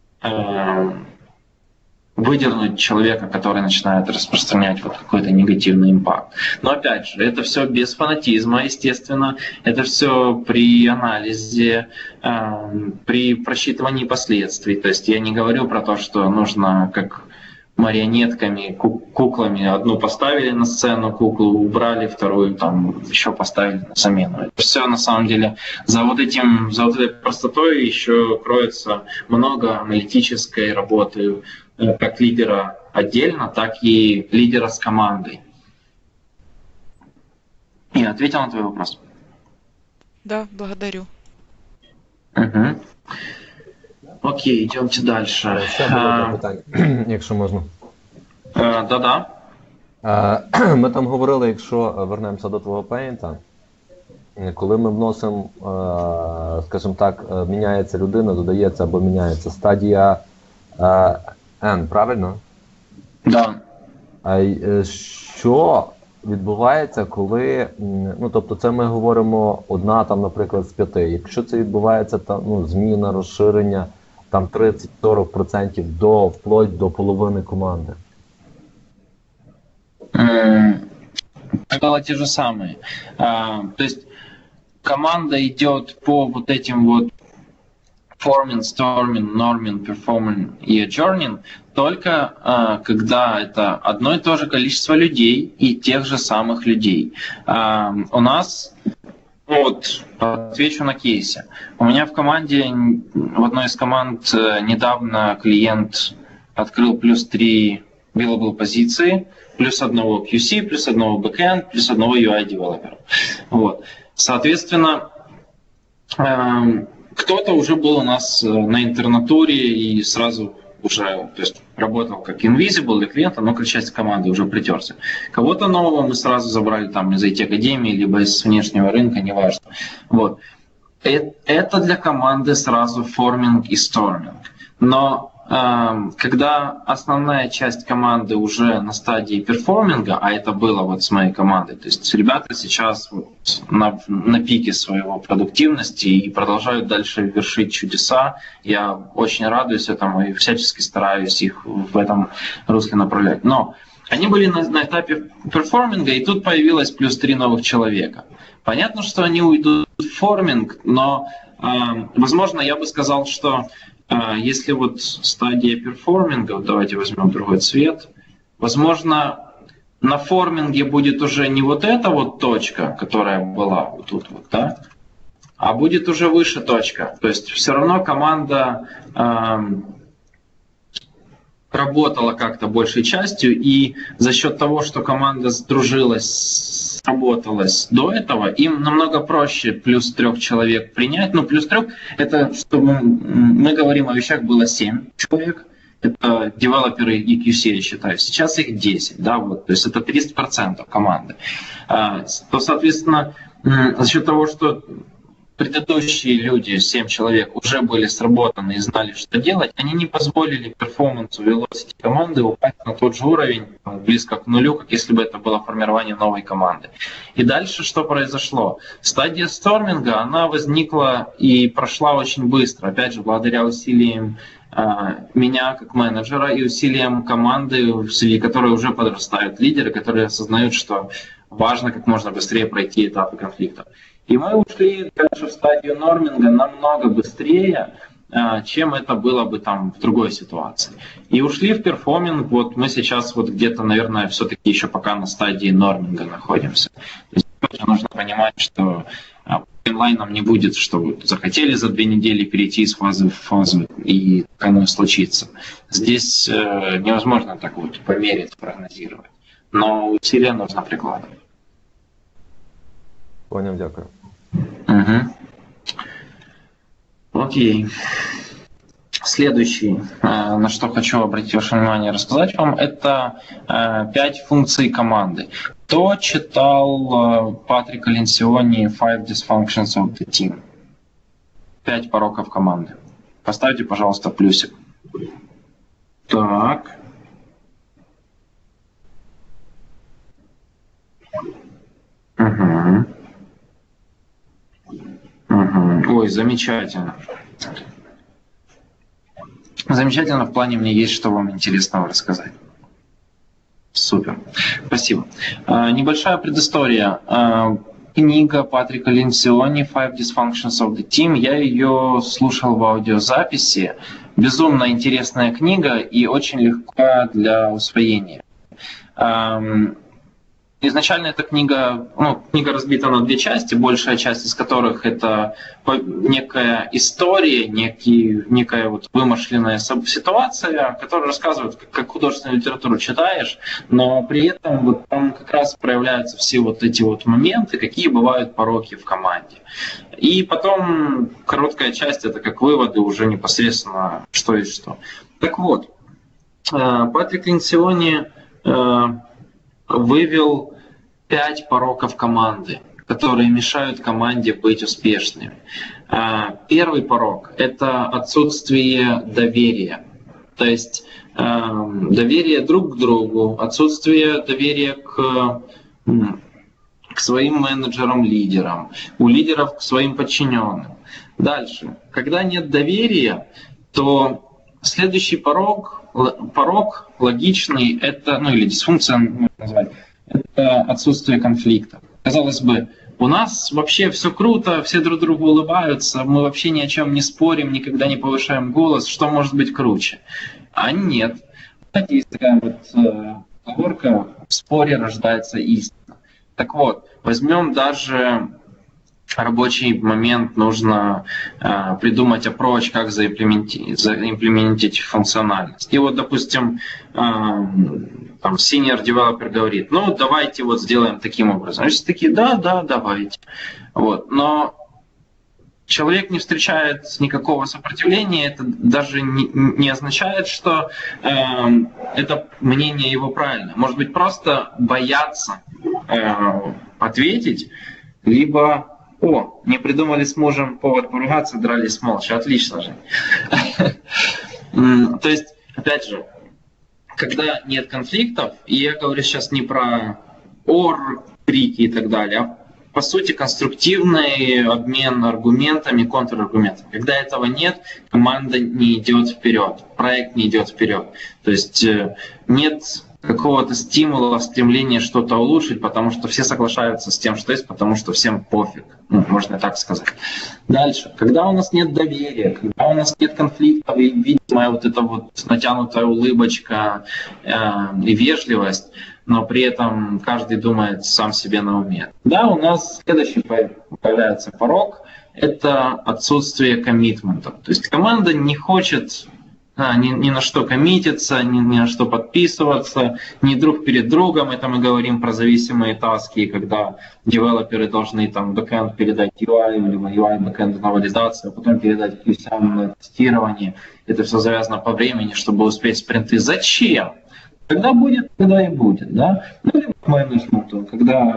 выдернуть человека, который начинает распространять вот какой-то негативный импакт. Но опять же, это все без фанатизма, естественно, это все при анализе, при просчитывании последствий. То есть я не говорю про то, что нужно как марионетками, куклами, одну поставили на сцену, куклу убрали, вторую там еще поставили на замену. Это все на самом деле за этой простотой еще кроется много аналитической работы, как лидера отдельно, так и лидера с командой. Я ответил на твой вопрос? Да, благодарю. Угу. Окей, йдемте дальше. Ще було питання, якщо можна. Да-да. Ми там говорили, якщо вернемося до твого пейнта, коли ми вносимо, скажімо так, міняється людина, додається або міняється стадія N, правильно? Да. А що відбувається, коли, тобто це ми говоримо одна, там, наприклад, з 5. Якщо це відбувається, там, зміна, розширення, там 30-40% вплоть до половини команди. Правила те же самые. То есть команда идет по вот этим вот forming, storming, norming, performing и adjourning только когда это одно и то же количество людей и тех же самых людей. У нас, вот, отвечу на кейсе. У меня в команде, в одной из команд недавно клиент открыл плюс 3 billable позиции, плюс одного QC, плюс одного backend, плюс одного UI-девелопера. Вот. Соответственно, кто-то уже был у нас на интернатуре и сразу уже, то есть, работал как invisible для клиента, но как часть команды уже притерся. Кого-то нового мы сразу забрали там из IT-академии, либо из внешнего рынка, неважно. Вот. Это для команды сразу форминг и сторминг. Но когда основная часть команды уже на стадии перформинга, а это было вот с моей командой, то есть ребята сейчас вот на пике своего продуктивности и продолжают дальше вершить чудеса, я очень радуюсь этому и всячески стараюсь их в этом русле направлять. Но они были на этапе перформинга, и тут появилось плюс 3 новых человека. Понятно, что они уйдут в форминг, но, возможно, я бы сказал, что если вот стадия перформинга, давайте возьмем другой цвет, возможно, на форминге будет уже не вот эта вот точка, которая была вот тут вот, да, а будет уже выше точка. То есть все равно команда работала как-то большей частью, и за счет того, что команда сдружилась, сработалась до этого, им намного проще плюс 3 человек принять. Ну, плюс 3, это, чтобы мы говорим о вещах, было 7 человек. Это девелоперы и QC, я считаю. Сейчас их 10, да, вот, то есть это 30% команды. То, соответственно, за счет того, что предыдущие люди, 7 человек, уже были сработаны и знали, что делать, они не позволили перформансу velocity команды упасть на тот же уровень, близко к нулю, как если бы это было формирование новой команды. И дальше что произошло? Стадия сторминга, она возникла и прошла очень быстро, опять же, благодаря усилиям меня как менеджера и усилиям команды, среди которой уже подрастают лидеры, которые осознают, что важно как можно быстрее пройти этапы конфликта. И мы ушли дальше в стадию норминга намного быстрее, чем это было бы там в другой ситуации. И ушли в перформинг, вот мы сейчас вот где-то, наверное, все-таки еще пока на стадии норминга находимся. То есть нужно понимать, что онлайном не будет, что вы захотели за 2 недели перейти из фазы в фазу, и оно случится. Здесь невозможно так вот померить, прогнозировать. Но усилия нужно прикладывать. Понял, дякую. Угу. Окей. Следующий, на что хочу обратить ваше внимание, рассказать вам, это 5 функций команды. Кто читал Патрика Ленсиони «Five Dysfunctions of the Team»? 5 пороков команды. Поставьте, пожалуйста, плюсик. Так. Угу. Угу. Ой, замечательно. Замечательно, в плане мне есть что вам интересного рассказать. Супер. Спасибо. Небольшая предыстория. Книга Патрика Ленсиони «Five Dysfunctions of the Team». Я ее слушал в аудиозаписи. Безумно интересная книга и очень легкая для усвоения. Изначально эта книга разбита на 2 части, большая часть из которых это некая история, некая вот вымышленная ситуация, которая рассказывает, как художественную литературу читаешь, но при этом вот там как раз проявляются все вот эти вот моменты, какие бывают пороки в команде. И потом короткая часть это как выводы уже непосредственно что и что. Так вот, Патрик Ленсиони вывел 5 пороков команды, которые мешают команде быть успешной. Первый порок – это отсутствие доверия. То есть доверие друг к другу, отсутствие доверия к своим менеджерам, лидерам, у лидеров к своим подчиненным. Дальше. Когда нет доверия, то следующий порок логичный, это, или дисфункция, можно назвать, это отсутствие конфликта. Казалось бы, у нас вообще все круто, все друг другу улыбаются, мы вообще ни о чем не спорим, никогда не повышаем голос, что может быть круче? А нет. Знаете, есть такая вот поговорка: в споре рождается истина. Так вот, возьмем даже рабочий момент, нужно придумать approach, как заимплементить функциональность. И вот, допустим, там senior developer говорит: ну, давайте вот сделаем таким образом. Значит, такие: да, давайте. Вот. Но человек не встречает никакого сопротивления, это даже не означает, что это мнение его правильно. Может быть, просто боятся ответить, либо не придумали с мужем повод поругаться, дрались молча. Отлично же. То есть, опять же, когда нет конфликтов, и я говорю сейчас не про ор, крики и так далее, а по сути конструктивный обмен аргументами, контраргументами. Когда этого нет, команда не идет вперед, проект не идет вперед. То есть нет какого-то стимула, стремления что-то улучшить, потому что все соглашаются с тем, что есть, потому что всем пофиг, можно так сказать. Дальше. Когда у нас нет доверия, когда у нас нет конфликтов, и видимая вот эта вот натянутая улыбочка и вежливость, но при этом каждый думает сам себе на уме. Да, у нас следующий появляется порок, это отсутствие коммитмента. То есть команда не хочет ни на что коммититься, ни на что подписываться, ни друг перед другом. Это мы говорим про зависимые таски, когда девелоперы должны там бэкэнд передать UI, или UI бэкэнд на валидацию, а потом передать QC на тестирование. Это все завязано по времени, чтобы успеть спринты. Зачем? Когда будет, когда и будет, да? Либо к менеджменту, когда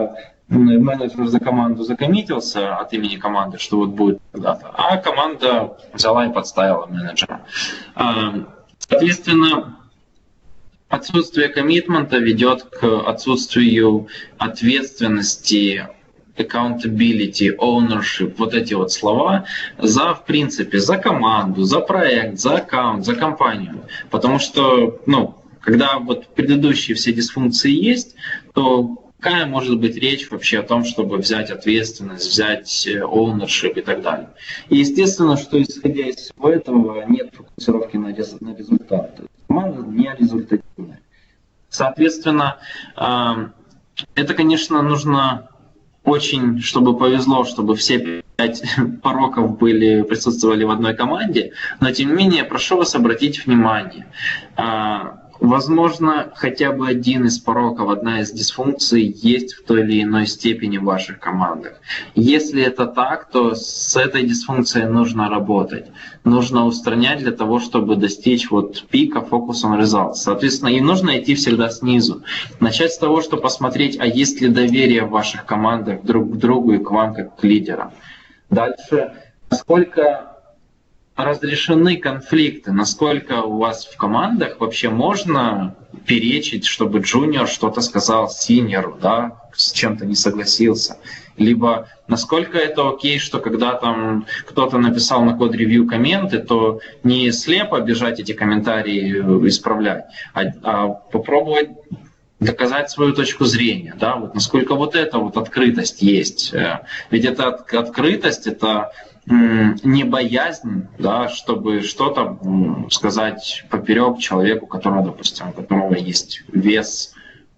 менеджер за команду закоммитился от имени команды, что вот будет когда-то, а команда взяла и подставила менеджера. Соответственно, отсутствие коммитмента ведет к отсутствию ответственности, accountability, ownership, вот эти вот слова, в принципе, за команду, за проект, за аккаунт, за компанию. Потому что, когда вот предыдущие все дисфункции есть, то какая может быть речь вообще о том, чтобы взять ответственность, взять ownership и так далее. И естественно, что исходя из всего этого нет фокусировки на результат. Команда не результативная. Соответственно, это, конечно, нужно очень, чтобы повезло, чтобы все 5 пороков присутствовали в одной команде, но тем не менее, прошу вас обратить внимание. Возможно, хотя бы один из пороков, одна из дисфункций есть в той или иной степени в ваших командах. Если это так, то с этой дисфункцией нужно работать. Нужно устранять для того, чтобы достичь пика focus on results. Соответственно, и нужно идти всегда снизу. Начать с того, что посмотреть, а есть ли доверие в ваших командах друг к другу и к вам как к лидерам. Дальше, насколько разрешены конфликты, насколько у вас в командах вообще можно перечить, чтобы джуниор что-то сказал синьору, с чем-то не согласился. Либо насколько это окей, что когда там кто-то написал на код-ревью комменты, то не слепо бежать эти комментарии исправлять, а попробовать доказать свою точку зрения, насколько эта открытость есть. Ведь эта открытость, это не боязнь, чтобы что-то сказать поперек человеку, у которого есть вес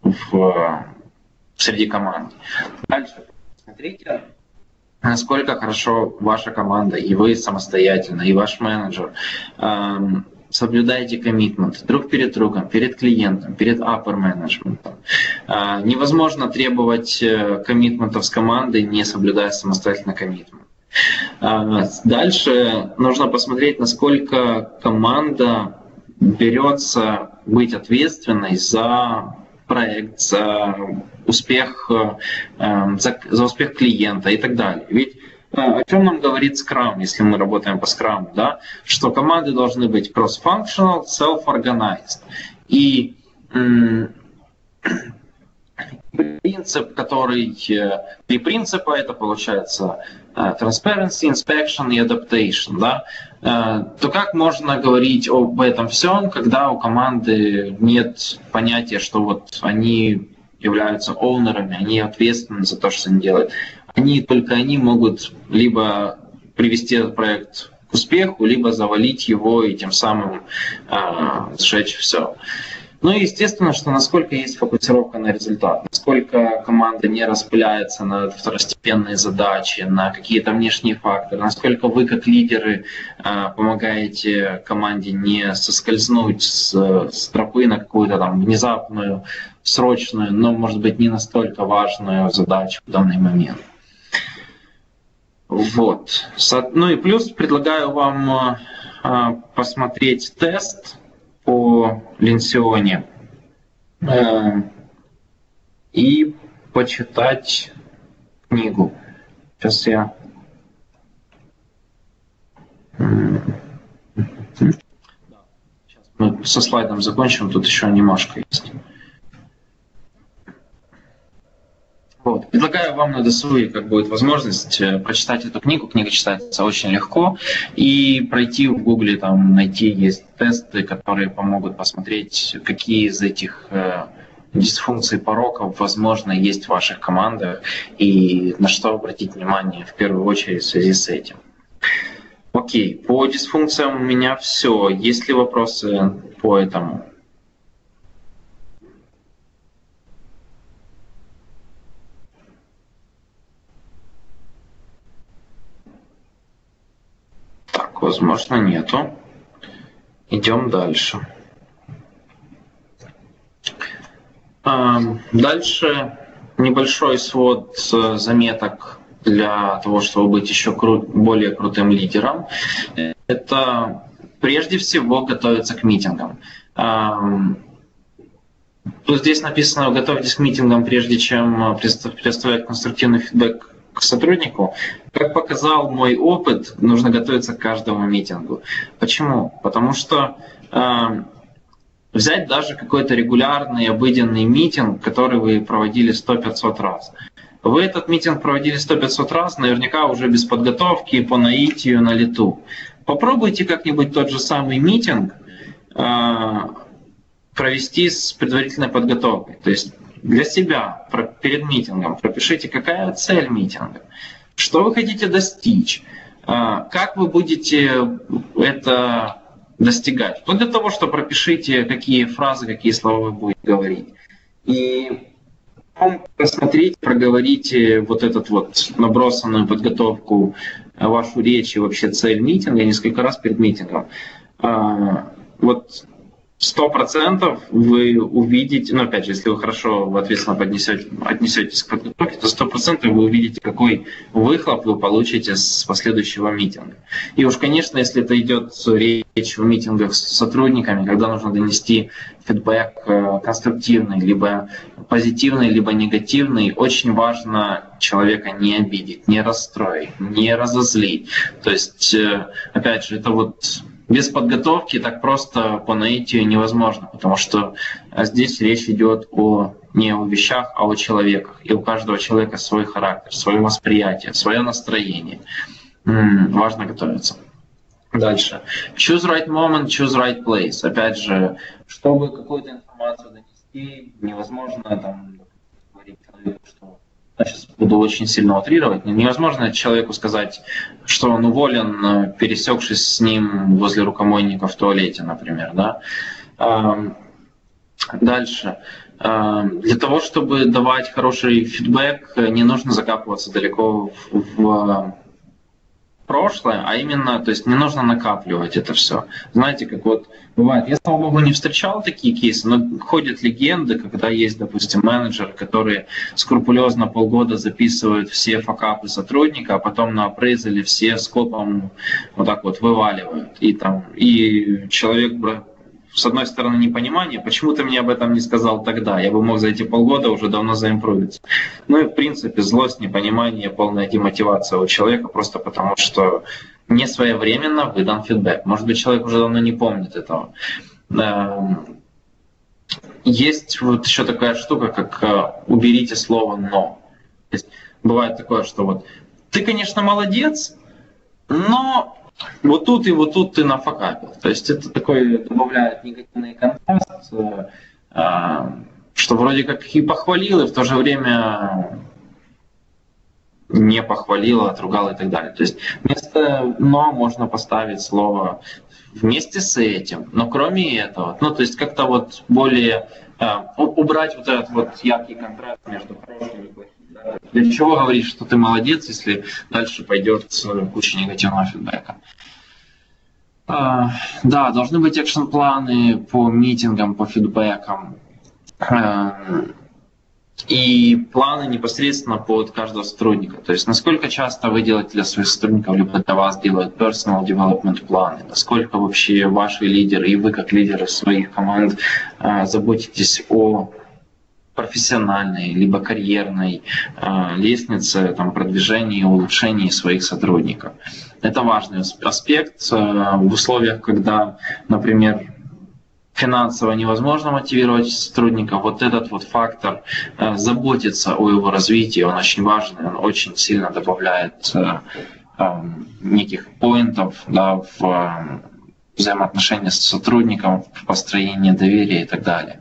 среди команд. Дальше. Смотрите, насколько хорошо ваша команда, и вы самостоятельно, и ваш менеджер соблюдаете коммитмент друг перед другом, перед клиентом, перед upper менеджментом. Невозможно требовать коммитментов с командой, не соблюдая самостоятельно коммитмент. Дальше нужно посмотреть, насколько команда берется быть ответственной за проект, за успех клиента и так далее. Ведь о чем нам говорит Scrum, если мы работаем по Scrum, что команды должны быть cross-functional, self-organized. И принцип, три принципа, это получается transparency, inspection и adaptation. То как можно говорить об этом всем, когда у команды нет понятия, что они являются оунерами, они ответственны за то, что они делают. Только они могут либо привести этот проект к успеху, либо завалить его и тем самым сжечь все. И естественно, что насколько есть фокусировка на результат, насколько команда не распыляется на второстепенные задачи, на какие-то внешние факторы, насколько вы как лидеры помогаете команде не соскользнуть с тропы на какую-то внезапную, срочную, но, может быть, не настолько важную задачу в данный момент. И плюс предлагаю вам посмотреть тест по Lencioni и почитать книгу. Сейчас я... Сейчас мы со слайдом закончим, тут еще немножко есть. Предлагаю вам на досуге, как будет возможность, прочитать эту книгу. Книга читается очень легко. И пройти в Гугле, найти есть тесты, которые помогут посмотреть, какие из этих дисфункций, пороков, возможно, есть в ваших командах и на что обратить внимание в первую очередь в связи с этим. Окей, по дисфункциям у меня все. Есть ли вопросы по этому? Возможно, нету. Идем дальше. Дальше небольшой свод заметок для того, чтобы быть еще более крутым лидером. Это прежде всего готовиться к митингам. Тут здесь написано: готовьтесь к митингам, прежде чем предоставлять конструктивный фидбэк к сотруднику. Как показал мой опыт, нужно готовиться к каждому митингу. Почему? Потому что взять даже какой-то регулярный, обыденный митинг, который вы проводили 100-500 раз. Вы этот митинг проводили 100-500 раз, наверняка уже без подготовки, по наитию, на лету. Попробуйте как-нибудь тот же самый митинг провести с предварительной подготовкой. То есть для себя перед митингом пропишите, какая цель митинга, что вы хотите достичь, как вы будете это достигать. Вплоть до того, что пропишите, какие фразы, какие слова вы будете говорить. И посмотрите, проговорите вот этот вот набросанную подготовку, вашу речь и вообще цель митинга несколько раз перед митингом. Вот 100% вы увидите, ну опять же, если вы хорошо, ответственно отнесетесь к подготовке, то 100% вы увидите, какой выхлоп вы получите с последующего митинга. И уж, конечно, если это идет речь в митингах с сотрудниками, когда нужно донести фидбэк конструктивный, либо позитивный, либо негативный, очень важно человека не обидеть, не расстроить, не разозлить. То есть, опять же, это вот без подготовки так просто по наитию невозможно, потому что здесь речь идет не о вещах, а о человеках. И у каждого человека свой характер, свое восприятие, свое настроение. Важно готовиться. Дальше. Choose right moment, choose right place. Опять же, чтобы какую-то информацию донести, невозможно там говорить человеку, что... Я сейчас буду очень сильно утрировать. Невозможно человеку сказать, что он уволен, пересекшись с ним возле рукомойника в туалете, например. Да? Дальше. Для того, чтобы давать хороший фидбэк, не нужно закапываться далеко в прошлое, а именно, то есть не нужно накапливать это все. Знаете, как вот бывает, я, слава богу, не встречал такие кейсы, но ходят легенды, когда есть, допустим, менеджеры, которые скрупулезно полгода записывают все факапы сотрудника, а потом на апрейзале все скопом вот так вот вываливают. И человек, с одной стороны, непонимание, почему ты мне об этом не сказал тогда, я бы мог за эти полгода уже давно заимпровиться. Ну и в принципе злость, непонимание, полная демотивация у человека просто потому, что не своевременно выдан фидбэк. Может быть, человек уже давно не помнит этого. Есть вот еще такая штука, как уберите слово «но». То есть бывает такое, что вот ты, конечно, молодец, но вот тут и вот тут ты нафакапил. То есть это такой добавляет негативный контраст, что вроде как и похвалил, и в то же время не похвалил, отругал и так далее. То есть вместо «но» можно поставить слово «вместе с этим», но кроме этого. Ну, то есть как-то вот более убрать вот этот вот яркий контраст между прошлым и плохим. Для чего говорить, что ты молодец, если дальше пойдет куча негативного фидбэка. Да, должны быть экшн-планы по митингам, по фидбэкам. И планы непосредственно под каждого сотрудника. То есть насколько часто вы делаете для своих сотрудников, либо для вас делают personal development планы, насколько вообще ваши лидеры и вы как лидеры своих команд заботитесь о профессиональной, либо карьерной лестнице продвижения и улучшения своих сотрудников. Это важный аспект в условиях, когда, например, финансово невозможно мотивировать сотрудника. Вот этот вот фактор заботиться о его развитии, он очень важный, он очень сильно добавляет неких поинтов, да, в взаимоотношения с сотрудником, в построении доверия и так далее.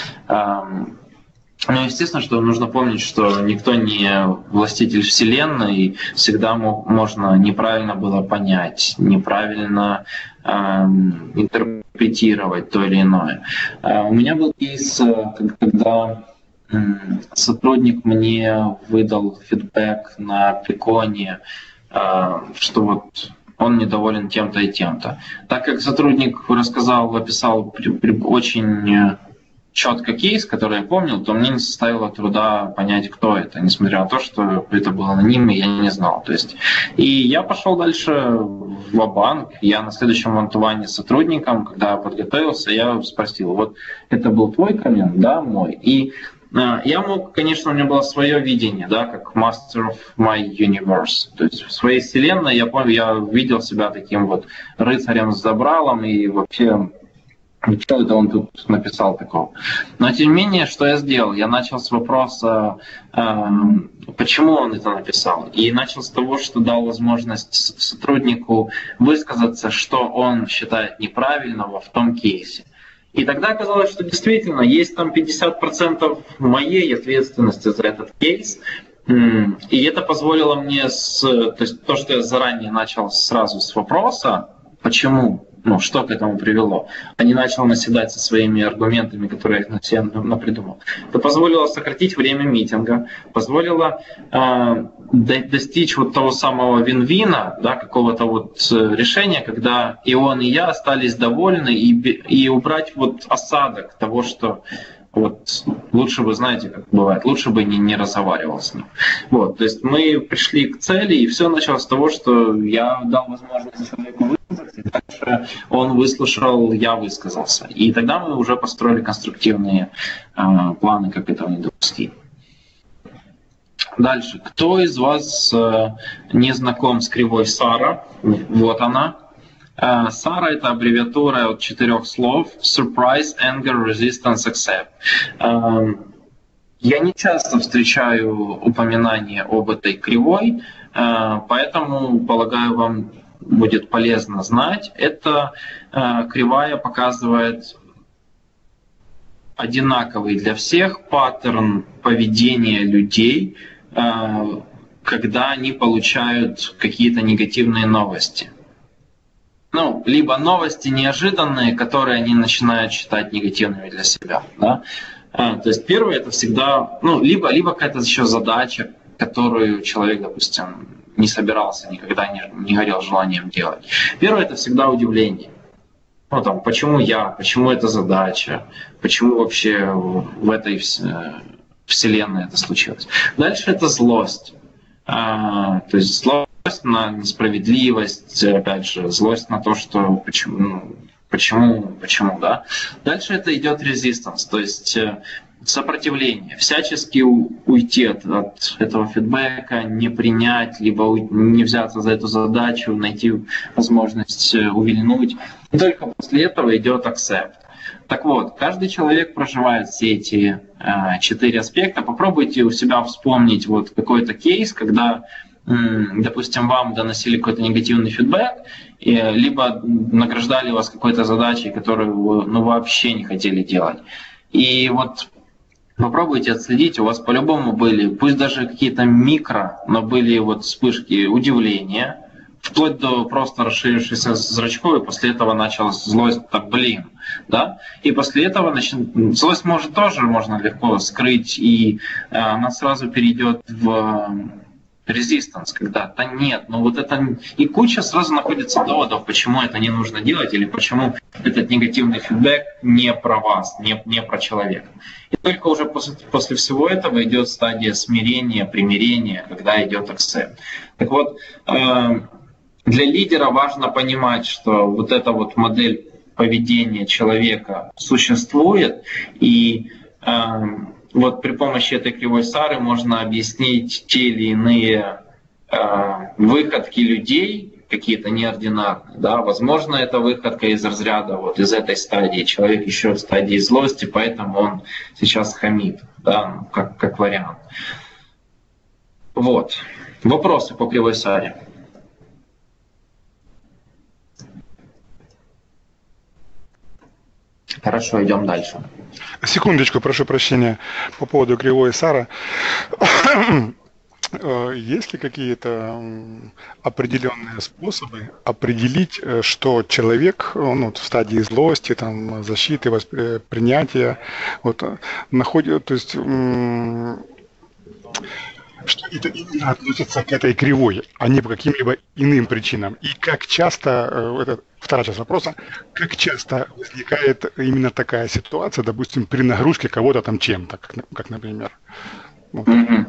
Ну, естественно, что нужно помнить, что никто не властитель вселенной, всегда можно неправильно было понять, неправильно интерпретировать то или иное. У меня был кейс, когда сотрудник мне выдал фидбэк на Пиконе, что вот он недоволен тем-то и тем-то. Так как сотрудник описал очень четко кейс, который я помнил, то мне не составило труда понять, кто это, несмотря на то, что это был аноним, и я не знал. То есть, и я пошел дальше в банк. Я на следующем вантуване с сотрудником, когда я подготовился, я спросил, вот это был твой коммент, да, мой? И я мог, конечно, у меня было свое видение, да, как master of my universe. То есть в своей вселенной я помню, я видел себя таким вот рыцарем с забралом, и вообще, что это он тут написал такого. Но тем не менее, что я сделал? Я начал с вопроса, почему он это написал. И начал с того, что дал возможность сотруднику высказаться, что он считает неправильного в том кейсе. И тогда оказалось, что действительно есть там 50% моей ответственности за этот кейс. И это позволило мне, то есть то, что я заранее начал сразу с вопроса, почему, что к этому привело, а не начал наседать со своими аргументами, которые я себе напридумал. Это позволило сократить время митинга, позволило достичь вот того самого вин-вина, да, какого-то вот решения, когда и он, и я остались довольны, и убрать вот осадок того, что вот лучше бы, знаете, как бывает, лучше бы не разговаривал с ним. Вот, то есть мы пришли к цели, и все началось с того, что я дал возможность человеку высказаться, и дальше он выслушал, я высказался. И тогда мы уже построили конструктивные планы, как этого не допустить. Дальше. Кто из вас не знаком с кривой Сара? Вот она. SARA — это аббревиатура от 4 слов: Surprise, Anger, Resistance, Accept. Я не часто встречаю упоминания об этой кривой, поэтому, полагаю, вам будет полезно знать. Эта кривая показывает одинаковый для всех паттерн поведения людей, когда они получают какие-то негативные новости. Либо новости неожиданные, которые они начинают считать негативными для себя. Да? То есть первое — это всегда, либо какая-то еще задача, которую человек, допустим, не собирался, никогда не горел желанием делать. Первое — это всегда удивление. Почему я, почему эта задача, почему вообще в этой вселенной это случилось. Дальше это злость. То есть злость на несправедливость, опять же, злость на то, что почему, да. Дальше это идет резистанс, то есть сопротивление, всячески уйти от этого фидбэка, не принять, либо не взяться за эту задачу, найти возможность увильнуть. И только после этого идет accept. Так вот, каждый человек проживает все эти 4 аспекта. Попробуйте у себя вспомнить вот какой-то кейс, когда, допустим, вам доносили какой-то негативный фидбэк, либо награждали вас какой-то задачей, которую вы вообще не хотели делать. И вот попробуйте отследить, у вас по-любому были, пусть даже какие-то микро, но были вот вспышки удивления, вплоть до просто расширившихся зрачков, и после этого началась злость, да? И после этого злость можно легко скрыть, и она сразу перейдет в резистанс, когда нет, и куча сразу находится доводов, почему это не нужно делать, или почему этот негативный фидбэк не про вас, не про человека. И только уже после всего этого идет стадия смирения, примирения, когда идет accept. Так вот, для лидера важно понимать, что вот эта вот модель поведения человека существует, и вот при помощи этой кривой Сары можно объяснить те или иные выходки людей, какие-то неординарные. Да? Возможно, это выходка из разряда, вот из этой стадии. Человек еще в стадии злости, поэтому он сейчас хамит, да? как вариант. Вот. Вопросы по кривой Саре? Хорошо, идем дальше. Секундочку, прошу прощения, по поводу кривой Сара. Есть ли какие-то определенные способы определить, что человек в стадии злости, защиты, принятия, находит, то есть что это именно относится к этой кривой, а не по каким-либо иным причинам? И как часто Вторая часть вопроса. Как часто возникает именно такая ситуация, допустим, при нагрузке кого-то там чем-то, как например? Вот.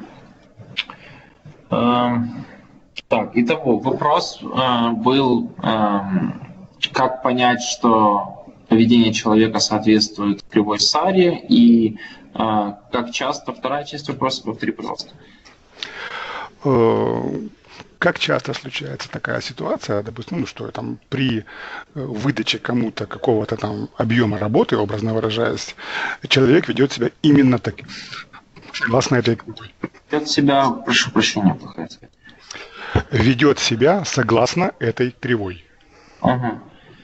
Так, итого, вопрос был, как понять, что поведение человека соответствует кривой Сари, и как часто, вторая часть вопроса, повтори, пожалуйста. Как часто случается такая ситуация, допустим, ну, что там при выдаче кому-то какого-то там объема работы, образно выражаясь, человек ведет себя именно так, согласно этой кривой? Ведет себя, прошу прощения, плохая связь. Ведет себя согласно этой кривой. Ага.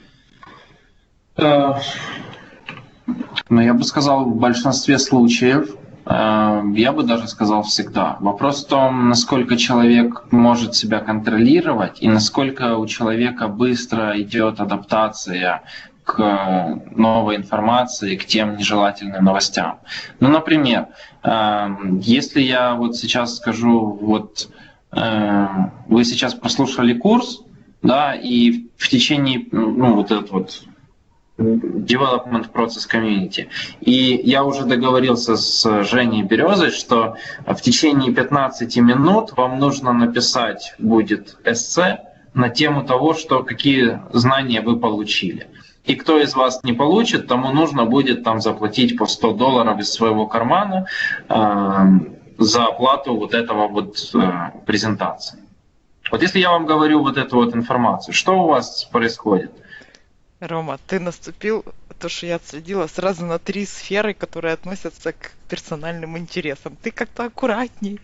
Но я бы сказал, в большинстве случаев, я бы даже сказал всегда. Вопрос в том, насколько человек может себя контролировать и насколько у человека быстро идет адаптация к новой информации, к тем нежелательным новостям. Ну, например, если я вот сейчас скажу, вот вы сейчас прослушали курс, да, и в течение, ну, вот этот вот Development Process Community. И я уже договорился с Женей Березой, что в течение 15 минут вам нужно написать будет эссе на тему того, что какие знания вы получили. И кто из вас не получит, тому нужно будет там заплатить по $100 из своего кармана за оплату вот этого вот презентации. Вот если я вам говорю вот эту вот информацию, что у вас происходит? Рома, ты наступил, то, что я отследила, сразу на 3 сферы, которые относятся к персональным интересам. Ты как-то аккуратней.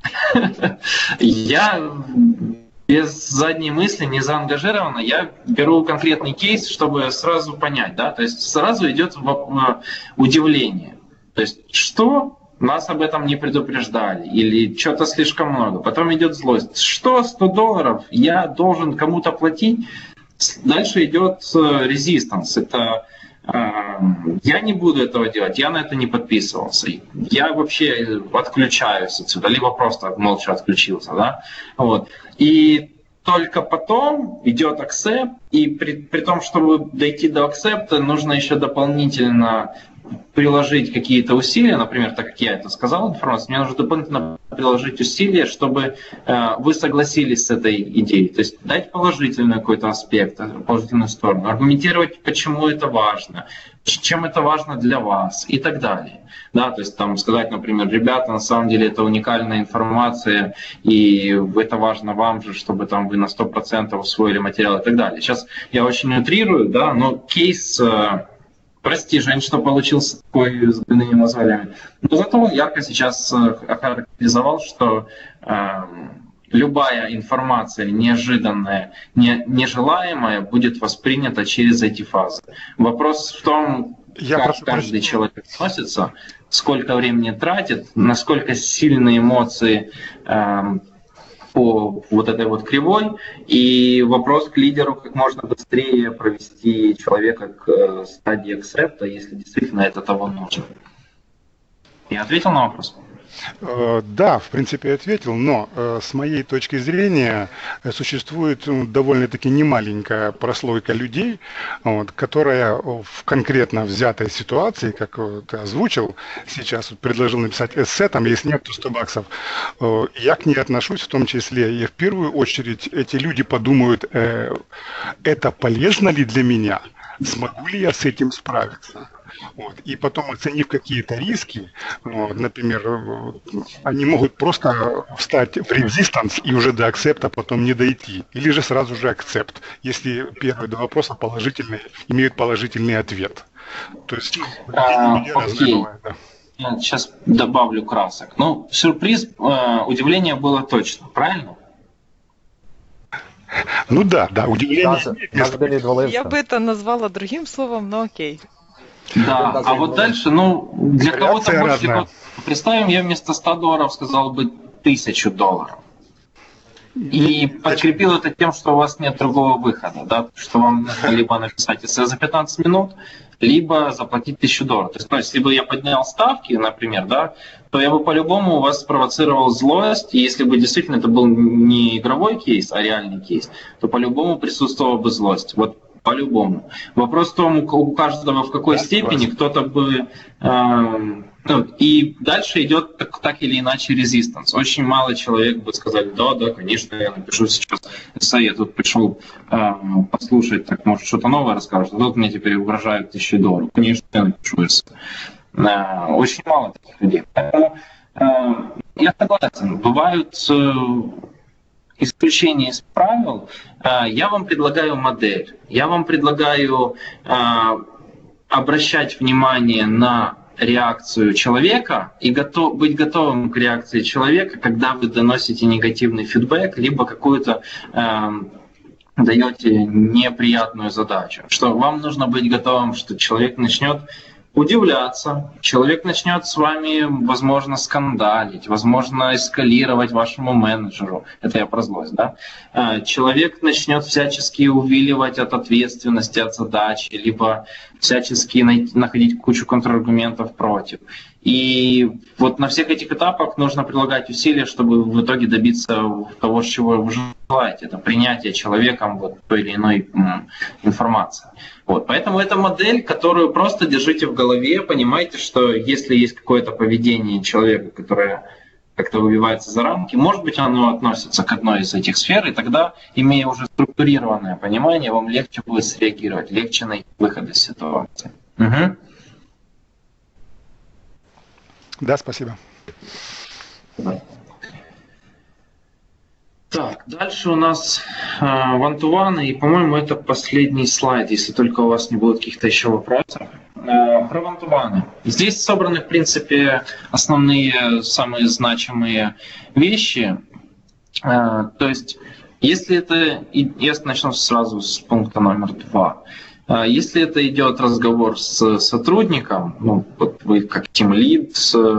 Я без задней мысли, не заангажированно, я беру конкретный кейс, чтобы сразу понять, да, то есть сразу идет удивление. То есть что? Нас об этом не предупреждали, или что-то слишком много. Потом идет злость. Что, $100 я должен кому-то платить? Дальше идет резистанс. Это я не буду этого делать, я на это не подписывался. Я вообще отключаюсь отсюда, либо просто молча отключился. Да? Вот. И только потом идет accept, и при том, чтобы дойти до accept, нужно еще дополнительно приложить какие-то усилия, например, так как я это сказал, информацию, мне нужно дополнительно приложить усилия, чтобы вы согласились с этой идеей. То есть дать положительный какой-то аспект, положительную сторону, аргументировать, почему это важно, чем это важно для вас и так далее. Да, то есть там сказать, например, ребята, на самом деле это уникальная информация, и это важно вам же, чтобы там вы на 100% усвоили материал и так далее. Сейчас я очень утрирую, да, но кейс... Прости, Жень, что получился такой с двойными мозолями. Но зато он ярко сейчас охарактеризовал, что любая информация неожиданная, нежелаемая будет воспринята через эти фазы. Вопрос в том, как каждый человек относится, сколько времени тратит, насколько сильные эмоции по вот этой вот кривой, и вопрос к лидеру, как можно быстрее провести человека к стадии акцепта, если действительно это того нужно. Я ответил на вопрос? Да, в принципе, ответил, но с моей точки зрения существует довольно-таки немаленькая прослойка людей, вот, которая в конкретно взятой ситуации, как ты озвучил, сейчас предложил написать эссе, там, если нет, то $100. Я к ней отношусь в том числе, и в первую очередь эти люди подумают, это полезно ли для меня, смогу ли я с этим справиться. Вот. И потом, оценив какие-то риски, вот, например, они могут просто встать в резистанс и уже до акцепта потом не дойти. Или же сразу же акцепт, если первые 2 вопроса положительные, имеют положительный ответ. То есть, окей. Да. Я сейчас добавлю красок. Ну, сюрприз, удивление было точно, правильно? Ну да, удивление. Я бы это назвала другим словом, но окей. Да, а вот дальше, ну, для кого-то больше, представим, я вместо $100 сказал бы $1000. И подкрепил это тем, что у вас нет другого выхода, да, что вам нужно либо написать эссе за 15 минут, либо заплатить $1000. То есть, если бы я поднял ставки, например, да, то я бы по-любому у вас спровоцировал злость, и если бы действительно это был не игровой кейс, а реальный кейс, то по-любому присутствовала бы злость. Вот по-любому. Вопрос в том, у каждого в какой степени кто-то бы... и дальше идет так или иначе резистанс. Очень мало человек бы сказали, да, конечно, я напишу сейчас эссе, я тут пришел послушать, так может что-то новое расскажут, а тут мне теперь угрожают $1000. Конечно, я напишу эссе. Очень мало таких людей. Поэтому я согласен, бывают исключения из правил. Я вам предлагаю модель. Я вам предлагаю обращать внимание на реакцию человека и быть готовым к реакции человека, когда вы доносите негативный фидбэк, либо какую-то даете неприятную задачу. Что вам нужно быть готовым, что человек начнет удивляться, человек начнет с вами, возможно, скандалить, возможно, эскалировать вашему менеджеру. Это я про злость, да? Человек начнет всячески увиливать от ответственности, от задачи, либо всячески находить кучу контраргументов против. И вот на всех этих этапах нужно прилагать усилия, чтобы в итоге добиться того, чего вы желаете. Это принятие человеком вот той или иной информации. Вот. Поэтому это модель, которую просто держите в голове, понимаете, что если есть какое-то поведение человека, которое как-то выбивается за рамки, может быть, оно относится к одной из этих сфер, и тогда, имея уже структурированное понимание, вам легче будет среагировать, легче найти выход из ситуации. Угу. Да, спасибо. Так, дальше у нас one-to-one, и, по-моему, это последний слайд, если только у вас не будет каких-то еще вопросов. Про one-to-one. Здесь собраны, в принципе, основные, самые значимые вещи. То есть, если это... Я начну сразу с пункта номер 2. Если это идет разговор с сотрудником, ну, вот вы как тимлид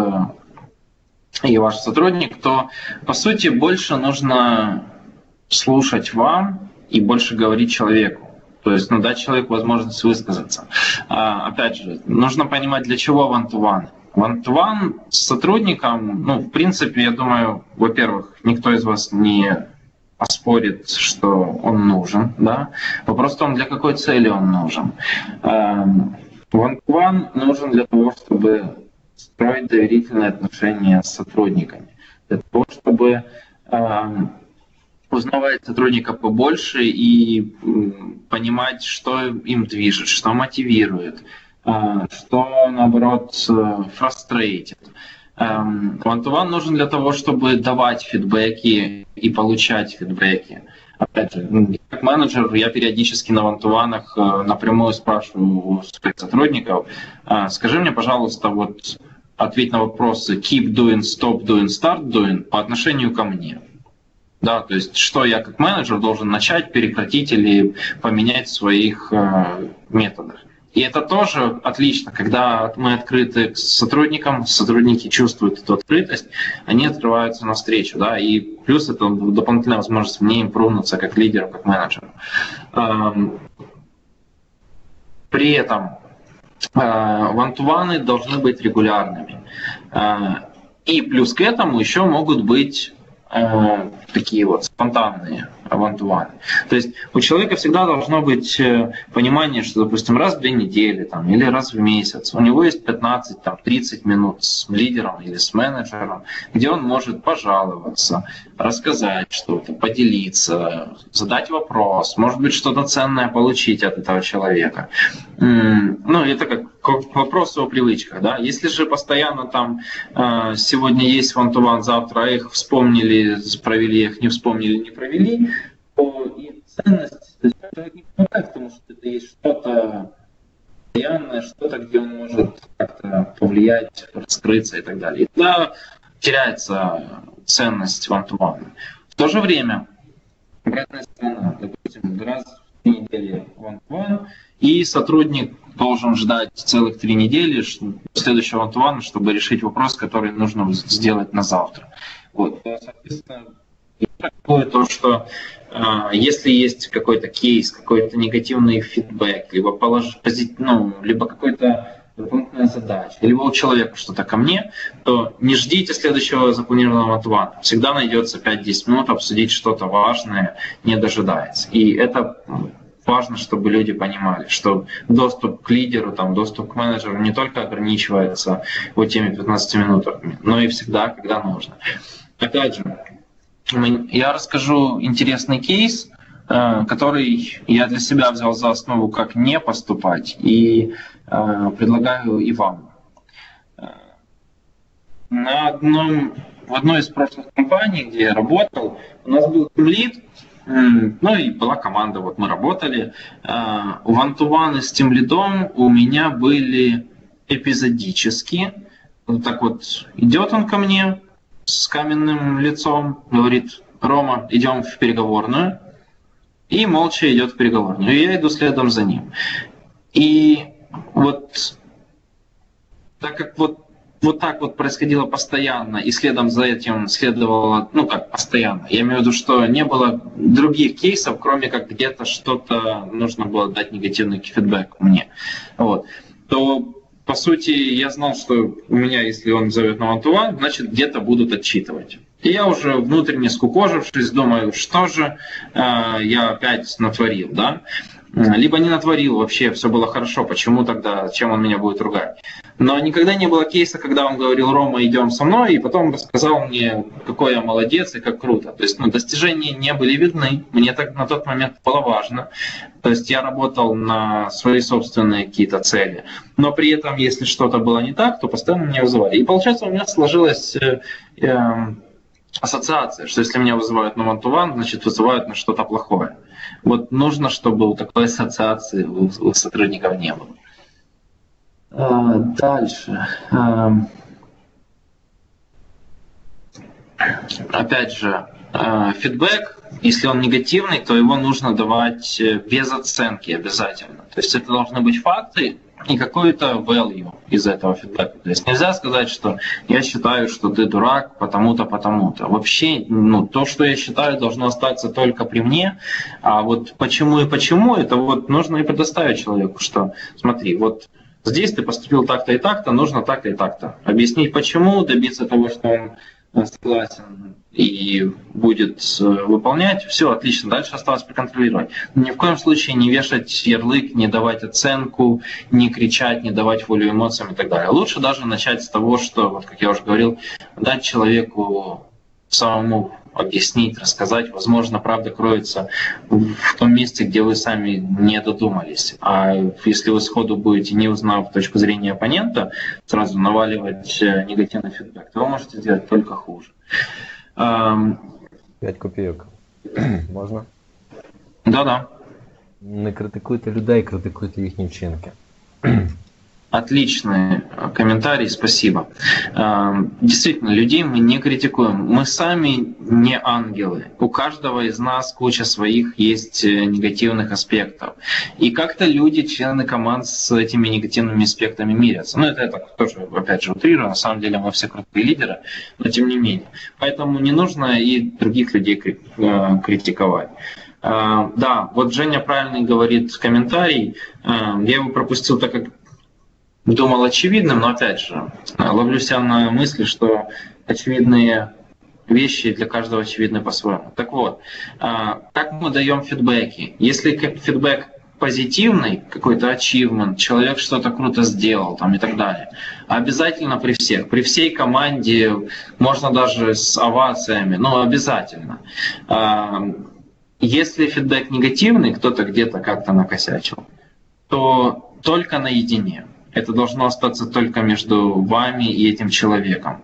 и ваш сотрудник, то, по сути, больше нужно слушать вам и больше говорить человеку. То есть, дать человеку возможность высказаться. Опять же, нужно понимать, для чего one-to-one. One-to-one с сотрудником, в принципе, я думаю, во-первых, никто из вас не оспорит, что он нужен, да? Вопрос в том, для какой цели он нужен. One-to-one нужен для того, чтобы строить доверительные отношения с сотрудниками, для того, чтобы узнавать сотрудника побольше и понимать, что им движет, что мотивирует, что, наоборот, фрустрейтит. One-to-one нужен для того, чтобы давать фидбэки и получать фидбэки. Опять же, как менеджер я периодически на one-to-one напрямую спрашиваю у своих сотрудников, скажи мне, пожалуйста, вот ответь на вопросы keep doing, stop doing, start doing по отношению ко мне. Да, то есть, что я как менеджер должен начать, прекратить или поменять в своих методах. И это тоже отлично, когда мы открыты к сотрудникам, сотрудники чувствуют эту открытость, они открываются навстречу, да, и плюс это дополнительная возможность мне импрувнуться как лидеру, как менеджеру. При этом one-to-one должны быть регулярными. И плюс к этому еще могут быть такие вот спонтанные one-to-one. То есть у человека всегда должно быть понимание, что, допустим, раз в 2 недели там, или раз в месяц у него есть 15-30 минут с лидером или с менеджером, где он может пожаловаться, рассказать что-то, поделиться, задать вопрос, может быть, что-то ценное получить от этого человека. Это как к вопросу о привычках. Да? Если же постоянно там сегодня есть one-to-one, завтра их вспомнили, провели, их не вспомнили, не провели, то и ценность, то есть человек не помогает, потому что это есть что-то постоянное, что-то, где он может как-то повлиять, раскрыться и так далее. И тогда теряется ценность one-to-one. В то же время, обратная сторона, допустим, раз в 3 недели one-to-one, и сотрудник должен ждать целых 3 недели следующего one-to-one, чтобы решить вопрос, который нужно сделать на завтра. Вот. Соответственно, я трактую то, что если есть какой-то кейс, какой-то негативный фидбэк, либо либо какой-то дополнительная задача, либо у человека что-то ко мне, то не ждите следующего запланированного one-to-one. Всегда найдется 5-10 минут обсудить что-то важное, не дожидаясь. И это важно, чтобы люди понимали, что доступ к лидеру, там, доступ к менеджеру не только ограничивается вот теми 15 минутами, но и всегда, когда нужно. Опять же, я расскажу интересный кейс, который я для себя взял за основу, как не поступать, и предлагаю и вам. В одной из прошлых компаний, где я работал, у нас был тимлид, ну и была команда, вот мы работали. One-to-one с тимлидом у меня были эпизодически. Вот так вот идет он ко мне с каменным лицом, говорит: Рома, идем в переговорную. И молча идет в переговорную. И я иду следом за ним. И вот так как вот так вот происходило постоянно, и следом за этим следовало, ну как постоянно, я имею в виду, что не было других кейсов, кроме как где-то что-то нужно было дать негативный фидбэк мне. Вот. То, по сути, я знал, что у меня, если он зовет на one-to-one, значит, где-то будут отчитывать. И я уже внутренне скукожившись, думаю, что же я опять натворил, да? Либо не натворил, вообще все было хорошо, почему тогда, чем он меня будет ругать. Но никогда не было кейса, когда он говорил: Рома, идем со мной, и потом рассказал мне, какой я молодец и как круто. То есть достижения не были видны, мне так на тот момент было важно. То есть я работал на свои собственные какие-то цели. Но при этом, если что-то было не так, то постоянно меня вызывали. И получается, у меня сложилась ассоциация, что если меня вызывают на one-to-one, значит вызывают на что-то плохое. Вот нужно, чтобы у такой ассоциации у сотрудников не было. Дальше. Опять же, фидбэк, если он негативный, то его нужно давать без оценки обязательно. То есть это должны быть факты и какой-то value из этого фидбэка. То есть нельзя сказать, что я считаю, что ты дурак, потому-то, потому-то. Вообще, то, что я считаю, должно остаться только при мне. А вот почему, это вот нужно и предоставить человеку, что смотри, вот здесь ты поступил так-то и так-то, нужно так-то и так-то. Объяснить почему, добиться того, что он согласен и будет выполнять, все отлично, дальше осталось проконтролировать. Ни в коем случае не вешать ярлык, не давать оценку, не кричать, не давать волю эмоциям и так далее. Лучше даже начать с того, что, вот как я уже говорил, дать человеку самому объяснить, рассказать. Возможно, правда кроется в том месте, где вы сами не додумались. А если вы сходу будете, не узнав точку зрения оппонента, сразу наваливать негативный фидбэк, то вы можете сделать только хуже. 5 копійок. Можна? Да-да. Не критикуйте людей, критикуйте їхні вчинки. Отличный комментарий, спасибо. Действительно, людей мы не критикуем. Мы сами не ангелы. У каждого из нас куча своих есть негативных аспектов. И как-то люди, члены команд с этими негативными аспектами мирятся. Ну, это я так тоже, опять же, утрирую. На самом деле мы все крутые лидеры, но тем не менее. Поэтому не нужно и других людей критиковать. Да, вот Женя правильно говорит комментарий. Я его пропустил, так как думал очевидным, но опять же, ловлю себя на мысли, что очевидные вещи для каждого очевидны по-своему. Так вот, как мы даем фидбэки? Если фидбэк позитивный, какой-то achievement, человек что-то круто сделал там, и так далее, обязательно при всех, при всей команде, можно даже с овациями, но обязательно. Если фидбэк негативный, кто-то где-то как-то накосячил, то только наедине. Это должно остаться только между вами и этим человеком.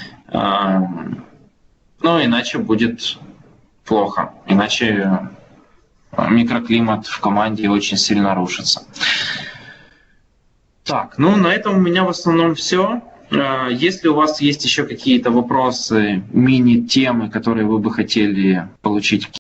Ну, иначе будет плохо. Иначе микроклимат в команде очень сильно рушится. Так, на этом у меня в основном все. Если у вас есть еще какие-то вопросы, мини-темы, которые вы бы хотели получить